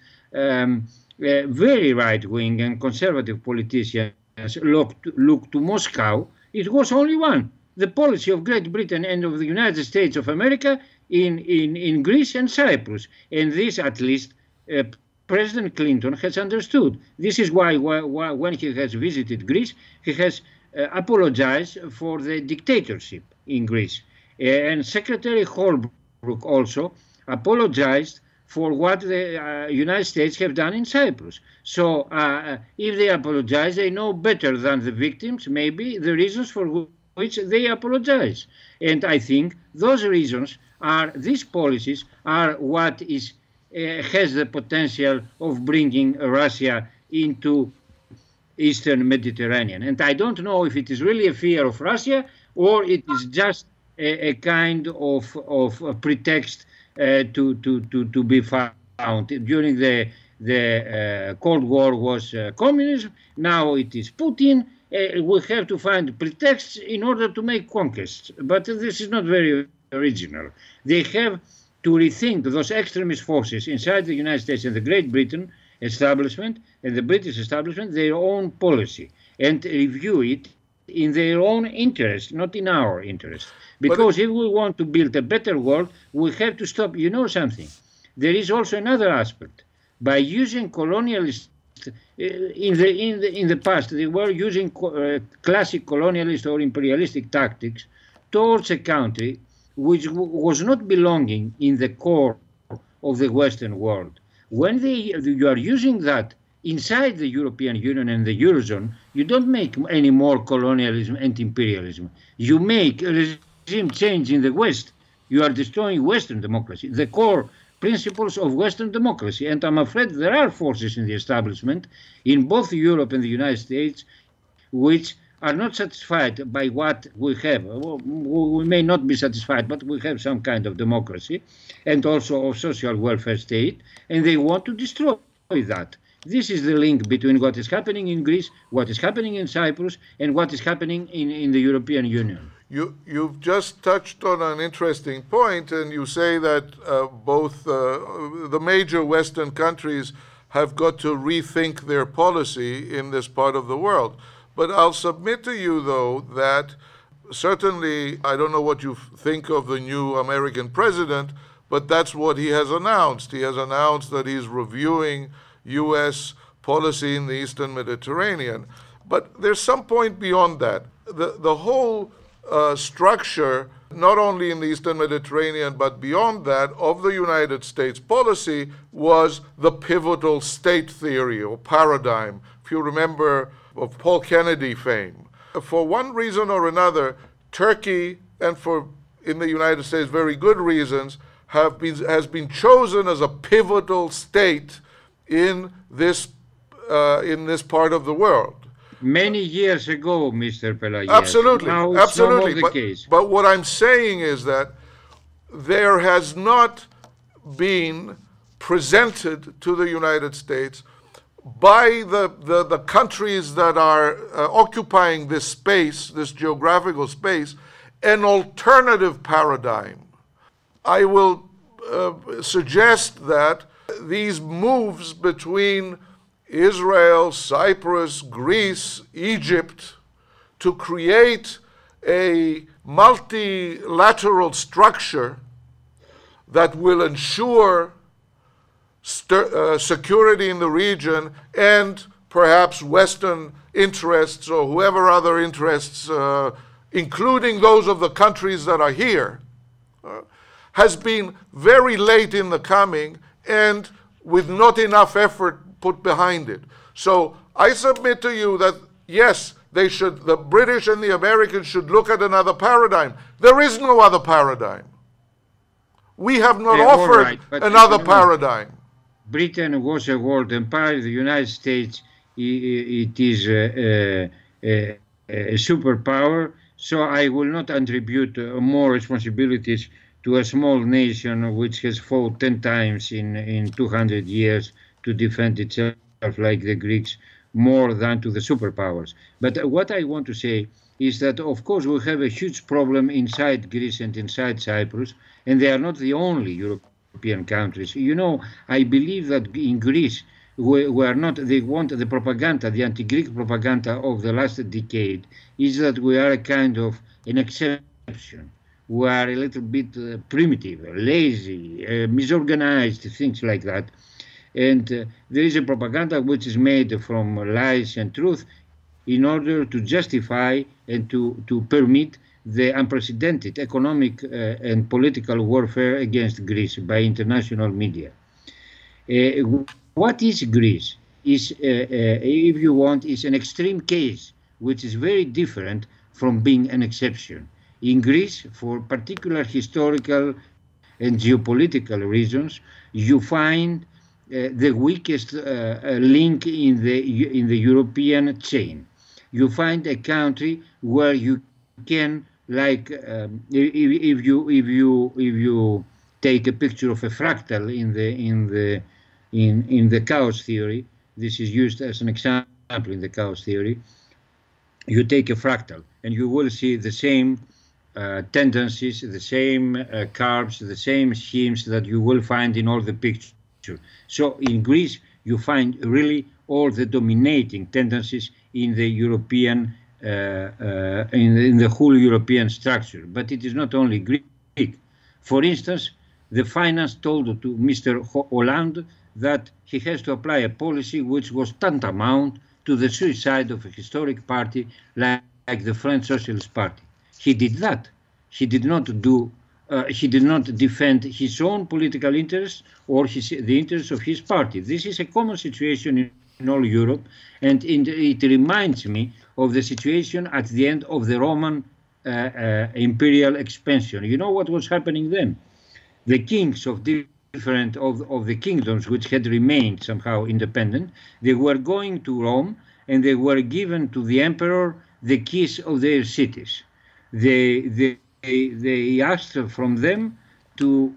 very right-wing and conservative politicians look to Moscow, it was only one: the policy of Great Britain and of the United States of America in Greece and Cyprus. And this, at least, President Clinton has understood. This is why when he has visited Greece, he has apologized for the dictatorship in Greece. And Secretary Holbrooke also apologized for what the United States have done in Cyprus. So if they apologize, they know better than the victims, maybe, the reasons for which they apologize. And I think those reasons are, these policies are what is has the potential of bringing Russia into Eastern Mediterranean. And I don't know if it is really a fear of Russia or it is just a kind of a pretext to be found. During the Cold War was communism, now it is Putin. We have to find pretexts in order to make conquests. But this is not very original. They have to rethink those extremist forces inside the United States and the Great Britain establishment and the British establishment, their own policy, and review it in their own interest, not in our interest. Because if we want to build a better world, we have to stop. You know something? There is also another aspect. By using colonialist, in the past, they were using classic colonialist or imperialistic tactics towards a country which was not belonging in the core of the Western world. When you are using that inside the European Union and the Eurozone, you don't make any more colonialism and imperialism. You make a regime change in the West. You are destroying Western democracy, the core principles of Western democracy. And I'm afraid there are forces in the establishment in both Europe and the United States which are not satisfied by what we have. We may not be satisfied, but we have some kind of democracy and also a social welfare state, and they want to destroy that. This is the link between what is happening in Greece, what is happening in Cyprus, and what is happening in the European Union. You've just touched on an interesting point, and you say that both the major Western countries have got to rethink their policy in this part of the world. But I'll submit to you, though, that certainly, I don't know what you think of the new American president, but that's what he has announced. He has announced that he's reviewing U.S. policy in the Eastern Mediterranean. But there's some point beyond that. The whole structure, not only in the Eastern Mediterranean, but beyond that, of the United States policy was the pivotal state theory or paradigm. If you remember, of Paul Kennedy fame. For one reason or another, Turkey, and in the United States very good reasons, has been chosen as a pivotal state in this part of the world. Many years ago, Mr. Pelagius. Absolutely, now absolutely. It's no more the case. But what I'm saying is that there has not been presented to the United States by the countries that are occupying this space, this geographical space, an alternative paradigm. I will suggest that these moves between Israel, Cyprus, Greece, Egypt, to create a multilateral structure that will ensure security in the region and perhaps Western interests or whoever other interests, including those of the countries that are here, has been very late in the coming and with not enough effort put behind it. So I submit to you that, yes, the British and the Americans should look at another paradigm. There is no other paradigm. We have not offered another paradigm. Britain was a world empire. The United States, it is a superpower. So I will not attribute more responsibilities to a small nation which has fought 10 times in 200 years to defend itself like the Greeks, more than to the superpowers. But what I want to say is that, of course, we have a huge problem inside Greece and inside Cyprus, and they are not the only European countries. You know, I believe that in Greece, they want the propaganda, the anti-Greek propaganda of the last decade, is that we are a kind of an exception. We are a little bit primitive, lazy, misorganized, things like that. And there is a propaganda which is made from lies and truth in order to justify and to permit the unprecedented economic and political warfare against Greece by international media. What is Greece? If you want, is an extreme case, which is very different from being an exception. In Greece, for particular historical and geopolitical reasons, you find the weakest link in the European chain. You find a country where you can, like, if you take a picture of a fractal in the chaos theory, this is used as an example in the chaos theory. You take a fractal, and you will see the same tendencies, the same curves, the same schemes that you will find in all the pictures. So in Greece, you find really all the dominating tendencies in the European, in the whole European structure. But it is not only Greek. For instance, the finance told to Mr. Hollande that he has to apply a policy which was tantamount to the suicide of a historic party like the French Socialist Party. He did that. He did not defend his own political interests or the interests of his party. This is a common situation in all Europe, and it reminds me of the situation at the end of the Roman imperial expansion. You know what was happening then? The kings of different of the kingdoms which had remained somehow independent, they were going to Rome and they were given to the emperor the keys of their cities. They asked from them to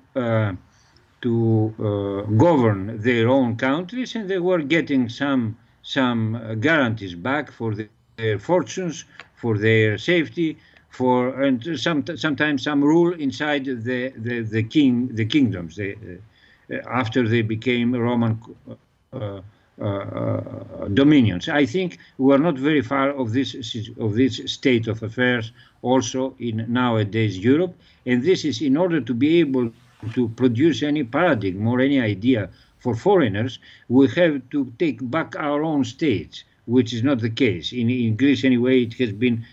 govern their own countries, and they were getting some guarantees back for their fortunes, for their safety, and sometimes some rule inside the kingdoms. After they became Roman dominions. I think we are not very far of this state of affairs also in nowadays Europe, and this is in order to be able to produce any paradigm or any idea for foreigners, we have to take back our own states, which is not the case. In Greece anyway, it has been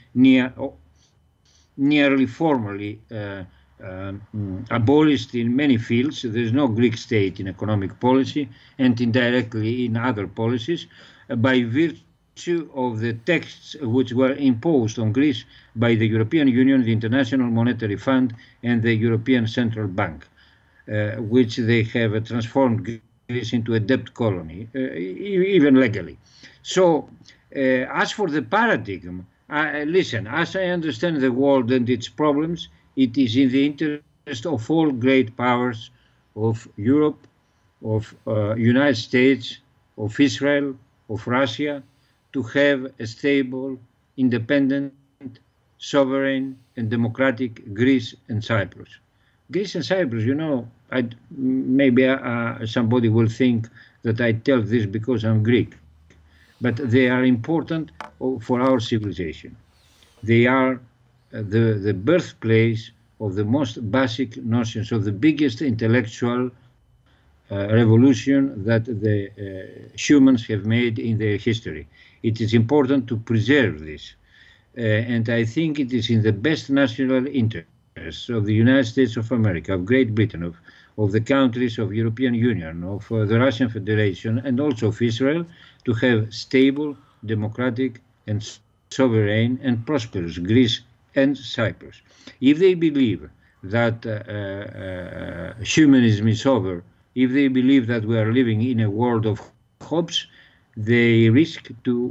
nearly formally abolished in many fields. There is no Greek state in economic policy and indirectly in other policies by virtue of the texts which were imposed on Greece by the European Union, the International Monetary Fund and the European Central Bank, which they have transformed Greece into a debt colony, even legally. So as for the paradigm, listen, as I understand the world and its problems, it is in the interest of all great powers of Europe, of United States, of Israel, of Russia, to have a stable, independent, sovereign, and democratic Greece and Cyprus. Greece and Cyprus, you know, maybe somebody will think that I tell this because I'm Greek, but they are important for our civilization. They are the birthplace of the most basic notions of the biggest intellectual revolution that the humans have made in their history. It is important to preserve this, and I think it is in the best national interests of the United States of America, of Great Britain, of the countries of European Union, of the Russian Federation, and also of Israel, to have stable, democratic, and sovereign and prosperous Greece and Cyprus. If they believe that humanism is over, if they believe that we are living in a world of hopes, they risk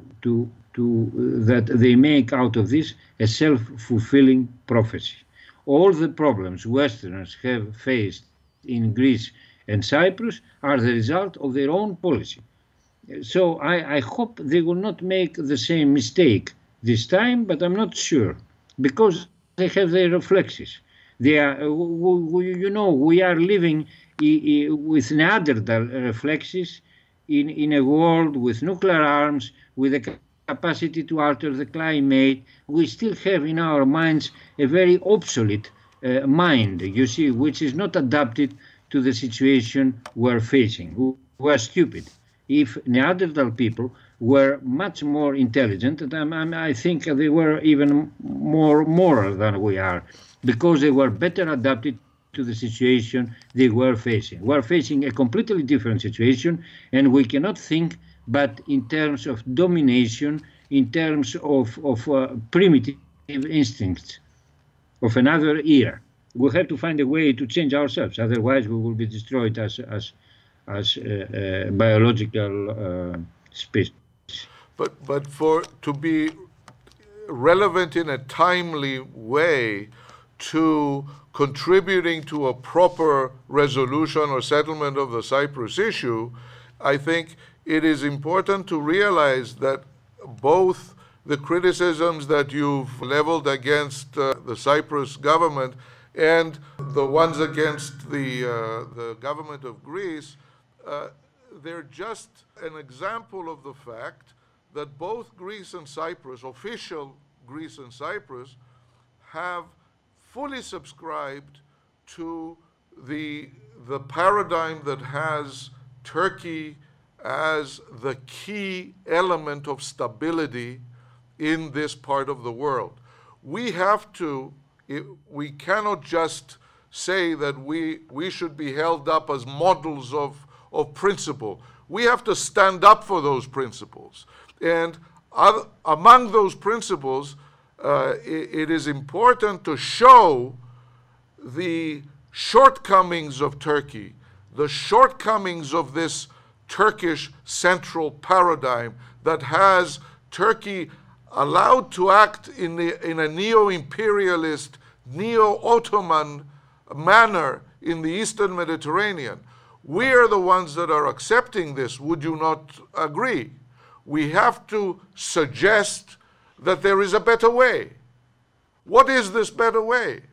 that they make out of this a self-fulfilling prophecy. All the problems Westerners have faced in Greece and Cyprus are the result of their own policy. So I hope they will not make the same mistake this time, but I'm not sure, because they have their reflexes. They are, you know, we are living with Neanderthal reflexes in a world with nuclear arms, with the capacity to alter the climate. We still have in our minds a very obsolete mind, you see, which is not adapted to the situation we're facing. We are stupid. If Neanderthal people were much more intelligent, and I think they were even more moral than we are, because they were better adapted to the situation they were facing. We're facing a completely different situation, and we cannot think but in terms of domination, in terms of primitive instincts of another era. We have to find a way to change ourselves, otherwise we will be destroyed as biological species. But to be relevant in a timely way to contributing to a proper resolution or settlement of the Cyprus issue, I think it is important to realize that both the criticisms that you've leveled against the Cyprus government and the ones against the government of Greece, they're just an example of the fact that both Greece and Cyprus, official Greece and Cyprus, have fully subscribed to the paradigm that has Turkey as the key element of stability in this part of the world. We cannot just say that we should be held up as models of principle. We have to stand up for those principles. And among those principles, it is important to show the shortcomings of Turkey, the shortcomings of this Turkish central paradigm that has Turkey allowed to act in a neo-imperialist, neo-Ottoman manner in the Eastern Mediterranean. We are the ones that are accepting this. Would you not agree? We have to suggest that there is a better way. What is this better way?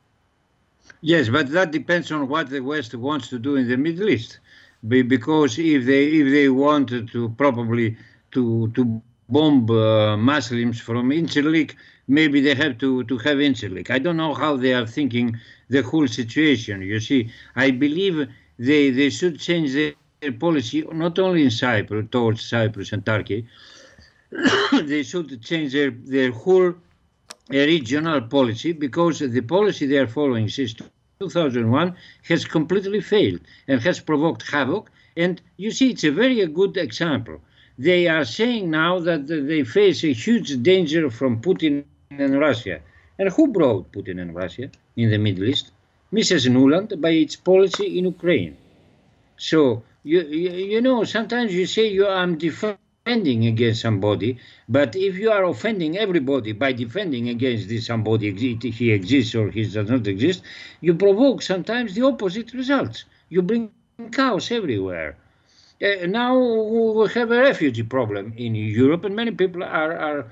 Yes, but that depends on what the West wants to do in the Middle East. Because if they wanted to probably to bomb Muslims from Incirlik, maybe they have to have Incirlik. I don't know how they are thinking the whole situation. You see, I believe they should change their policy not only in Cyprus, towards Cyprus and Turkey. They should change their whole regional policy, because the policy they are following since 2001 has completely failed and has provoked havoc. And you see, it's a very good example. They are saying now that they face a huge danger from Putin and Russia. And who brought Putin and Russia in the Middle East? Mrs. Nuland, by its policy in Ukraine. So, you know, sometimes you say I'm defending against somebody, but if you are offending everybody by defending against this somebody, he exists or he does not exist, you provoke sometimes the opposite results. You bring chaos everywhere. Now we have a refugee problem in Europe, and many people are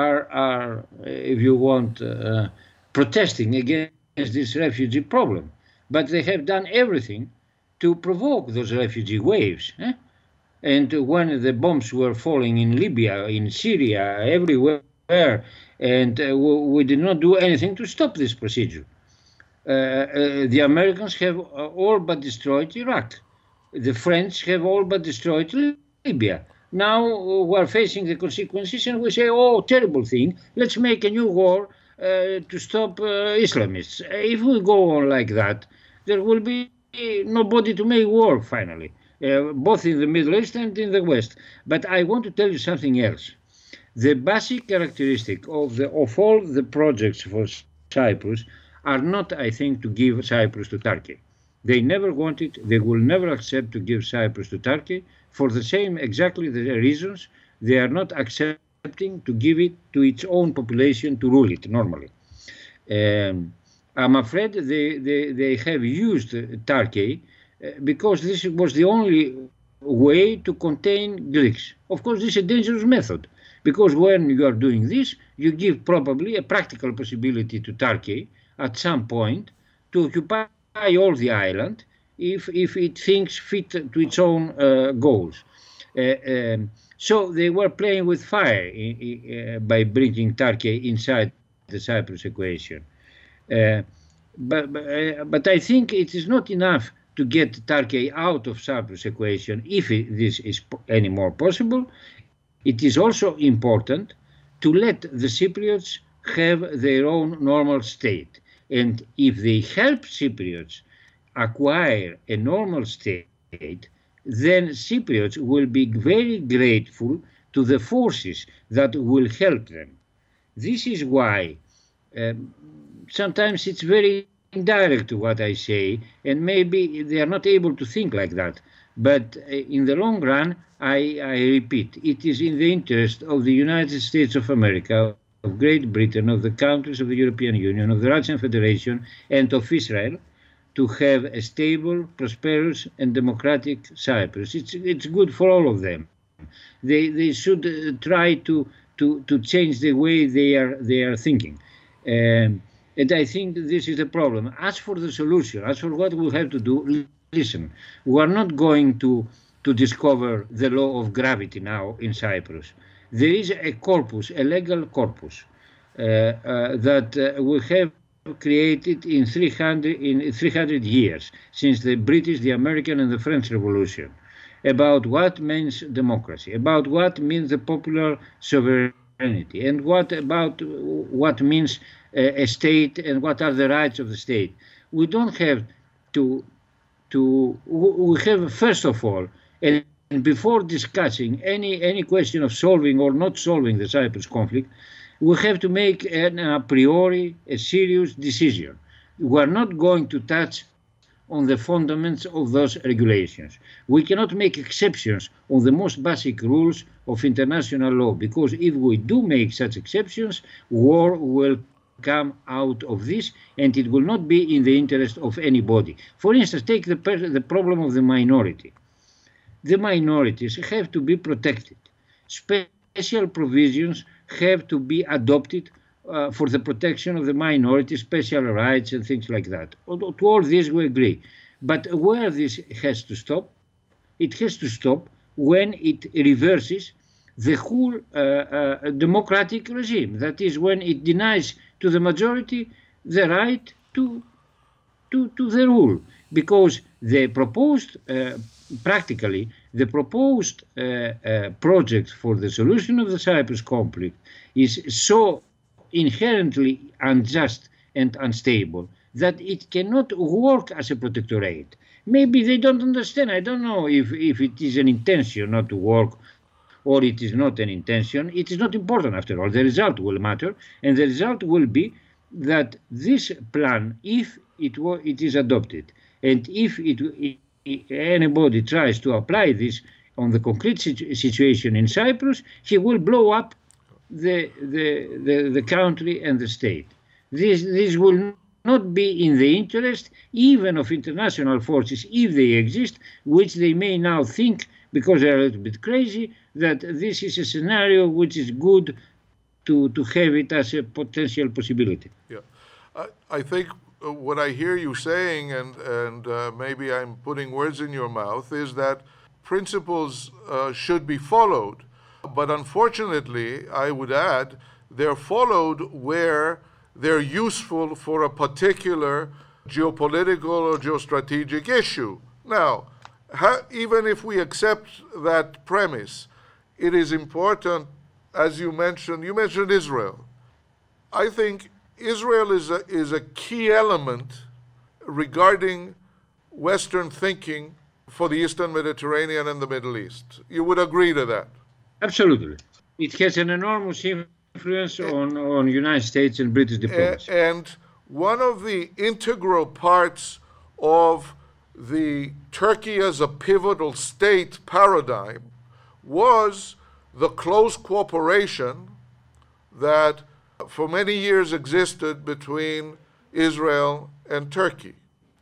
if you want, protesting against this refugee problem. But they have done everything to provoke those refugee waves. And when the bombs were falling in Libya, in Syria, everywhere, and we did not do anything to stop this procedure. The Americans have all but destroyed Iraq. The French have all but destroyed Libya. Now we're facing the consequences, and we say, oh, terrible thing, let's make a new war to stop Islamists. If we go on like that, there will be nobody to make war finally, both in the Middle East and in the West. But I want to tell you something else. The basic characteristic of all the projects for Cyprus are not, I think, to give Cyprus to Turkey. They never want it. They will never accept to give Cyprus to Turkey for the same, exactly the reasons. They are not accepting to give it to its own population to rule it normally. I'm afraid they have used Turkey because this was the only way to contain Greeks. Of course, this is a dangerous method, because when you are doing this, you give probably a practical possibility to Turkey at some point to occupy all the island if it thinks fit to its own goals. So they were playing with fire by bringing Turkey inside the Cyprus equation. But I think it is not enough to get Turkey out of Cyprus equation if this is any more possible. It is also important to let the Cypriots have their own normal state. And if they help Cypriots acquire a normal state, then Cypriots will be very grateful to the forces that will help them. This is why sometimes it's very indirect to what I say, and maybe they are not able to think like that. But in the long run, I repeat, it is in the interest of the United States of America, of Great Britain, of the countries of the European Union, of the Russian Federation, and of Israel to have a stable, prosperous, and democratic Cyprus. It's good for all of them. They should try to change the way they are thinking. And I think this is the problem. As for the solution, as for what we have to do, listen, we are not going to discover the law of gravity now in Cyprus. There is a corpus, a legal corpus, that we have created in 300 years, since the British, the American, and the French Revolution, about what means democracy, about what means the popular sovereignty, and what means a state, and what are the rights of the state. We don't have we have, first of all, and before discussing any question of solving or not solving the Cyprus conflict, we have to make a priori a serious decision. We are not going to touch on the fundamentals of those regulations. We cannot make exceptions on the most basic rules of international law, because if we do make such exceptions, war will come out of this, and it will not be in the interest of anybody. For instance, take the problem of the minority. The minorities have to be protected. Special provisions have to be adopted for the protection of the minority, special rights and things like that. To all this we agree. But where this has to stop, it has to stop when it reverses the whole democratic regime. That is, when it denies to the majority the right to the rule. Because the proposed, practically, the proposed project for the solution of the Cyprus conflict is so inherently unjust and unstable that it cannot work as a protectorate. Maybe they don't understand. I don't know if it is an intention not to work or it is not an intention. It is not important after all. The result will matter, and the result will be that this plan, if it is adopted, and if anybody tries to apply this on the concrete situation in Cyprus, he will blow up the country and the state. This will not be in the interest even of international forces, if they exist, which they may now think, because they are a little bit crazy, that this is a scenario which is good to have it as a potential possibility. Yeah, I think what I hear you saying, and maybe I'm putting words in your mouth, is that principles should be followed. But unfortunately, I would add, they're followed where they're useful for a particular geopolitical or geostrategic issue. Now, even if we accept that premise, it is important, as you mentioned Israel. I think Israel is a key element regarding Western thinking for the Eastern Mediterranean and the Middle East. You would agree to that? Absolutely. It has an enormous influence on United States and British diplomacy. And one of the integral parts of the Turkey as a pivotal state paradigm was the close cooperation that for many years existed between Israel and Turkey.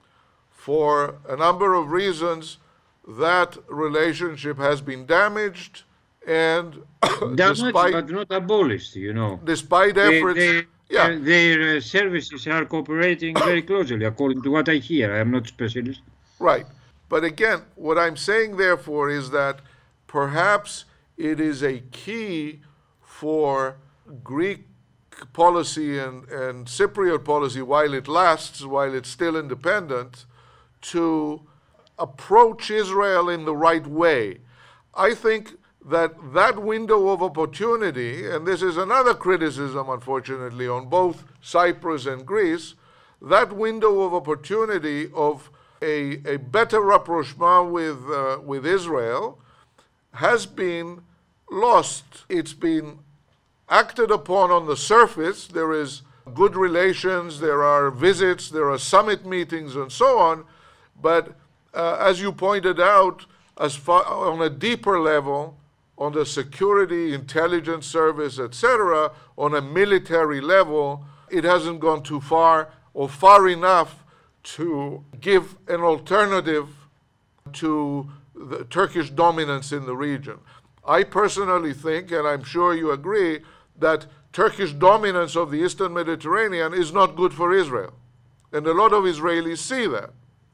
For a number of reasons, that relationship has been damaged, and damaged but not abolished, despite efforts. Their services are cooperating very closely, according to what I hear. I am not a specialist. Right. But again, what I'm saying, therefore, is that perhaps it is a key for Greek policy and Cypriot policy, while it lasts, while it's still independent, to approach Israel in the right way. I think that window of opportunity, and this is another criticism, unfortunately, on both Cyprus and Greece, that window of opportunity of a better rapprochement with Israel has been lost. It's been acted upon on the surface. There is good relations, there are visits, there are summit meetings, and so on. But as you pointed out, on a deeper level, on the security, intelligence service, etc., on a military level, it hasn't gone too far or far enough to give an alternative to the Turkish dominance in the region. I personally think, and I'm sure you agree, that Turkish dominance of the Eastern Mediterranean is not good for Israel. And a lot of Israelis see that.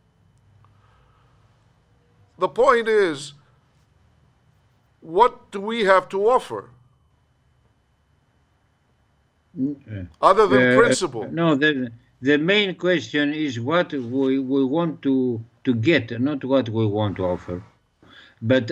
The point is, what do we have to offer? Other than principle. No, the main question is what we want to get, not what we want to offer. But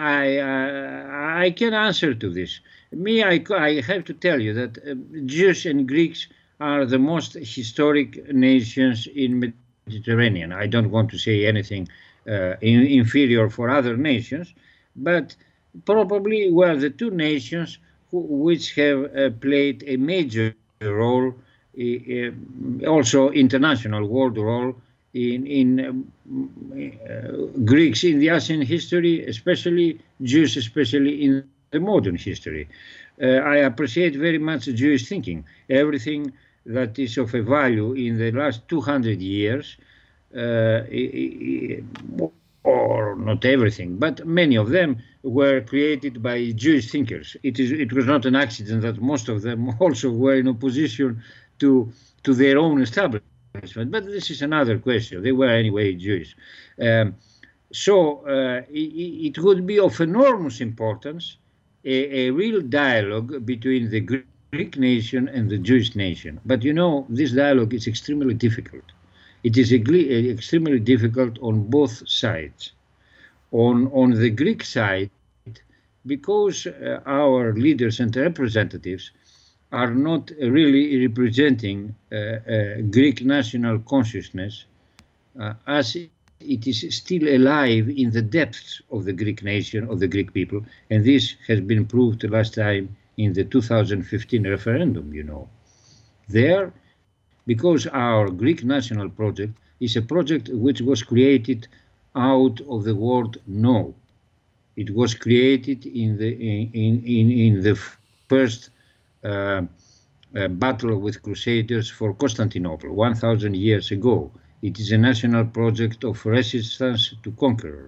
I can answer to this. I have to tell you that Jews and Greeks are the most historic nations in Mediterranean. I don't want to say anything inferior for other nations, but probably were the two nations which have played a major role, also international world role, Greeks in the ancient history, especially Jews, especially in the modern history. I appreciate very much Jewish thinking. Everything that is of a value in the last 200 years, or not everything, but many of them were created by Jewish thinkers. It was not an accident that most of them also were in opposition to their own establishment. But this is another question. They were anyway Jewish. So it would be of enormous importance, a real dialogue between the Greek nation and the Jewish nation. But you know, this dialogue is extremely difficult. It is extremely difficult on both sides. On the Greek side, because our leaders and representatives are not really representing Greek national consciousness as it is still alive in the depths of the Greek nation, of the Greek people, and this has been proved last time in the 2015 referendum, you know. There, because our Greek national project is a project which was created out of the word no. It was created in the first battle with Crusaders for Constantinople 1,000 years ago. It is a national project of resistance to conquerors.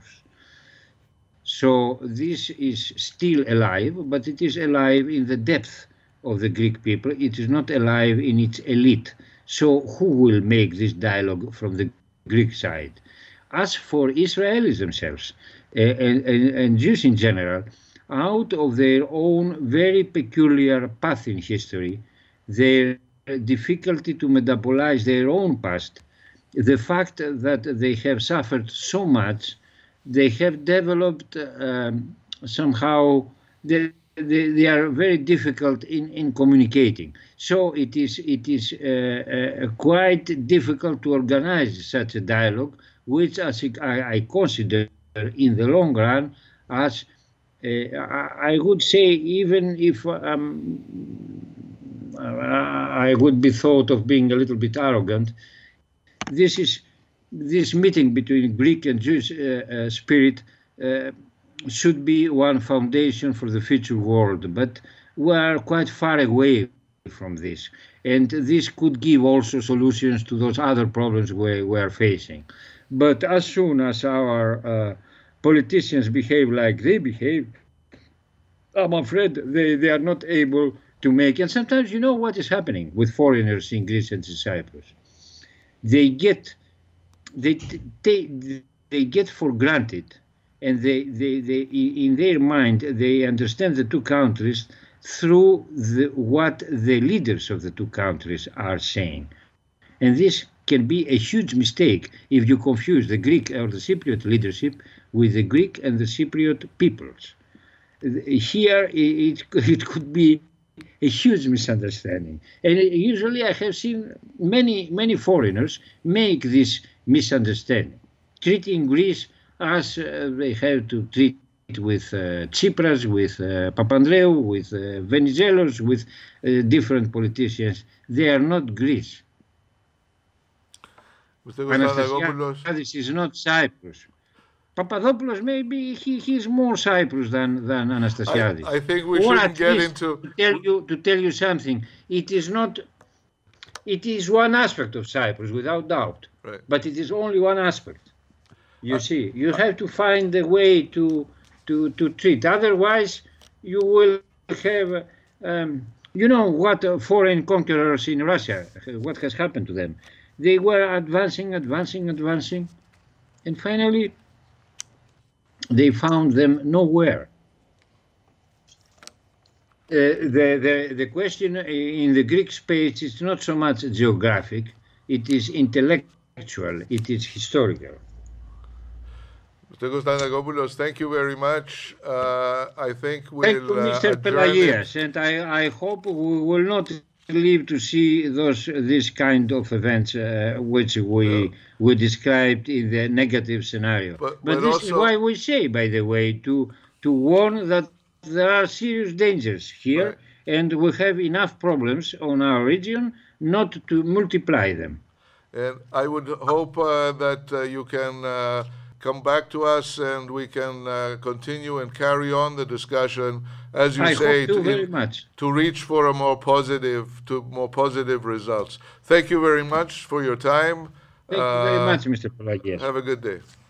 So this is still alive, but it is alive in the depth of the Greek people. It is not alive in its elite. So who will make this dialogue from the Greek side? As for Israelis themselves and Jews in general, out of their own very peculiar path in history, their difficulty to metabolize their own past, the fact that they have suffered so much, they have developed somehow, they are very difficult in communicating. So it is quite difficult to organize such a dialogue, which I consider in the long run as, I would say, even if I would be thought of being a little bit arrogant, this meeting between Greek and Jewish spirit should be one foundation for the future world, but we are quite far away from this, and this could give also solutions to those other problems we are facing. But as soon as our politicians behave like they behave, I'm afraid they are not able to make. And sometimes you know what is happening with foreigners in Greece and in Cyprus. They get for granted, and they in their mind they understand the two countries through what the leaders of the two countries are saying, and this can be a huge mistake if you confuse the Greek or the Cypriot leadership with the Greek and the Cypriot peoples. Here it could be a huge misunderstanding, and usually I have seen many foreigners make this misunderstanding, treating Greece as they have to treat with Tsipras, with Papandreou, with Venizelos, with different politicians. They are not Greece. This is not Cyprus. Papadopoulos, maybe he's more Cyprus than Anastasiadis. I think we shouldn't get into... To tell you something, it is not... It is one aspect of Cyprus, without doubt. Right. But it is only one aspect. You see, you have to find a way to treat. Otherwise, you will have... you know what foreign conquerors in Russia, what has happened to them? They were advancing, and finally they found them nowhere. The question in the Greek space is not so much geographic, it is intellectual, it is historical. Mr. Konstantakopoulos, thank you very much. I think we'll thank you, Mr. Pelagias, and I hope we will not live to see this kind of events which we described in the negative scenario. But this also, is why we say, by the way, to warn that there are serious dangers here, right, and we have enough problems on our region not to multiply them. And I would hope that you can come back to us and we can continue and carry on the discussion, as you say, very much. To reach for a more positive results. Thank you very much for your time. Thank you very much, Mr. Palagias. Have a good day.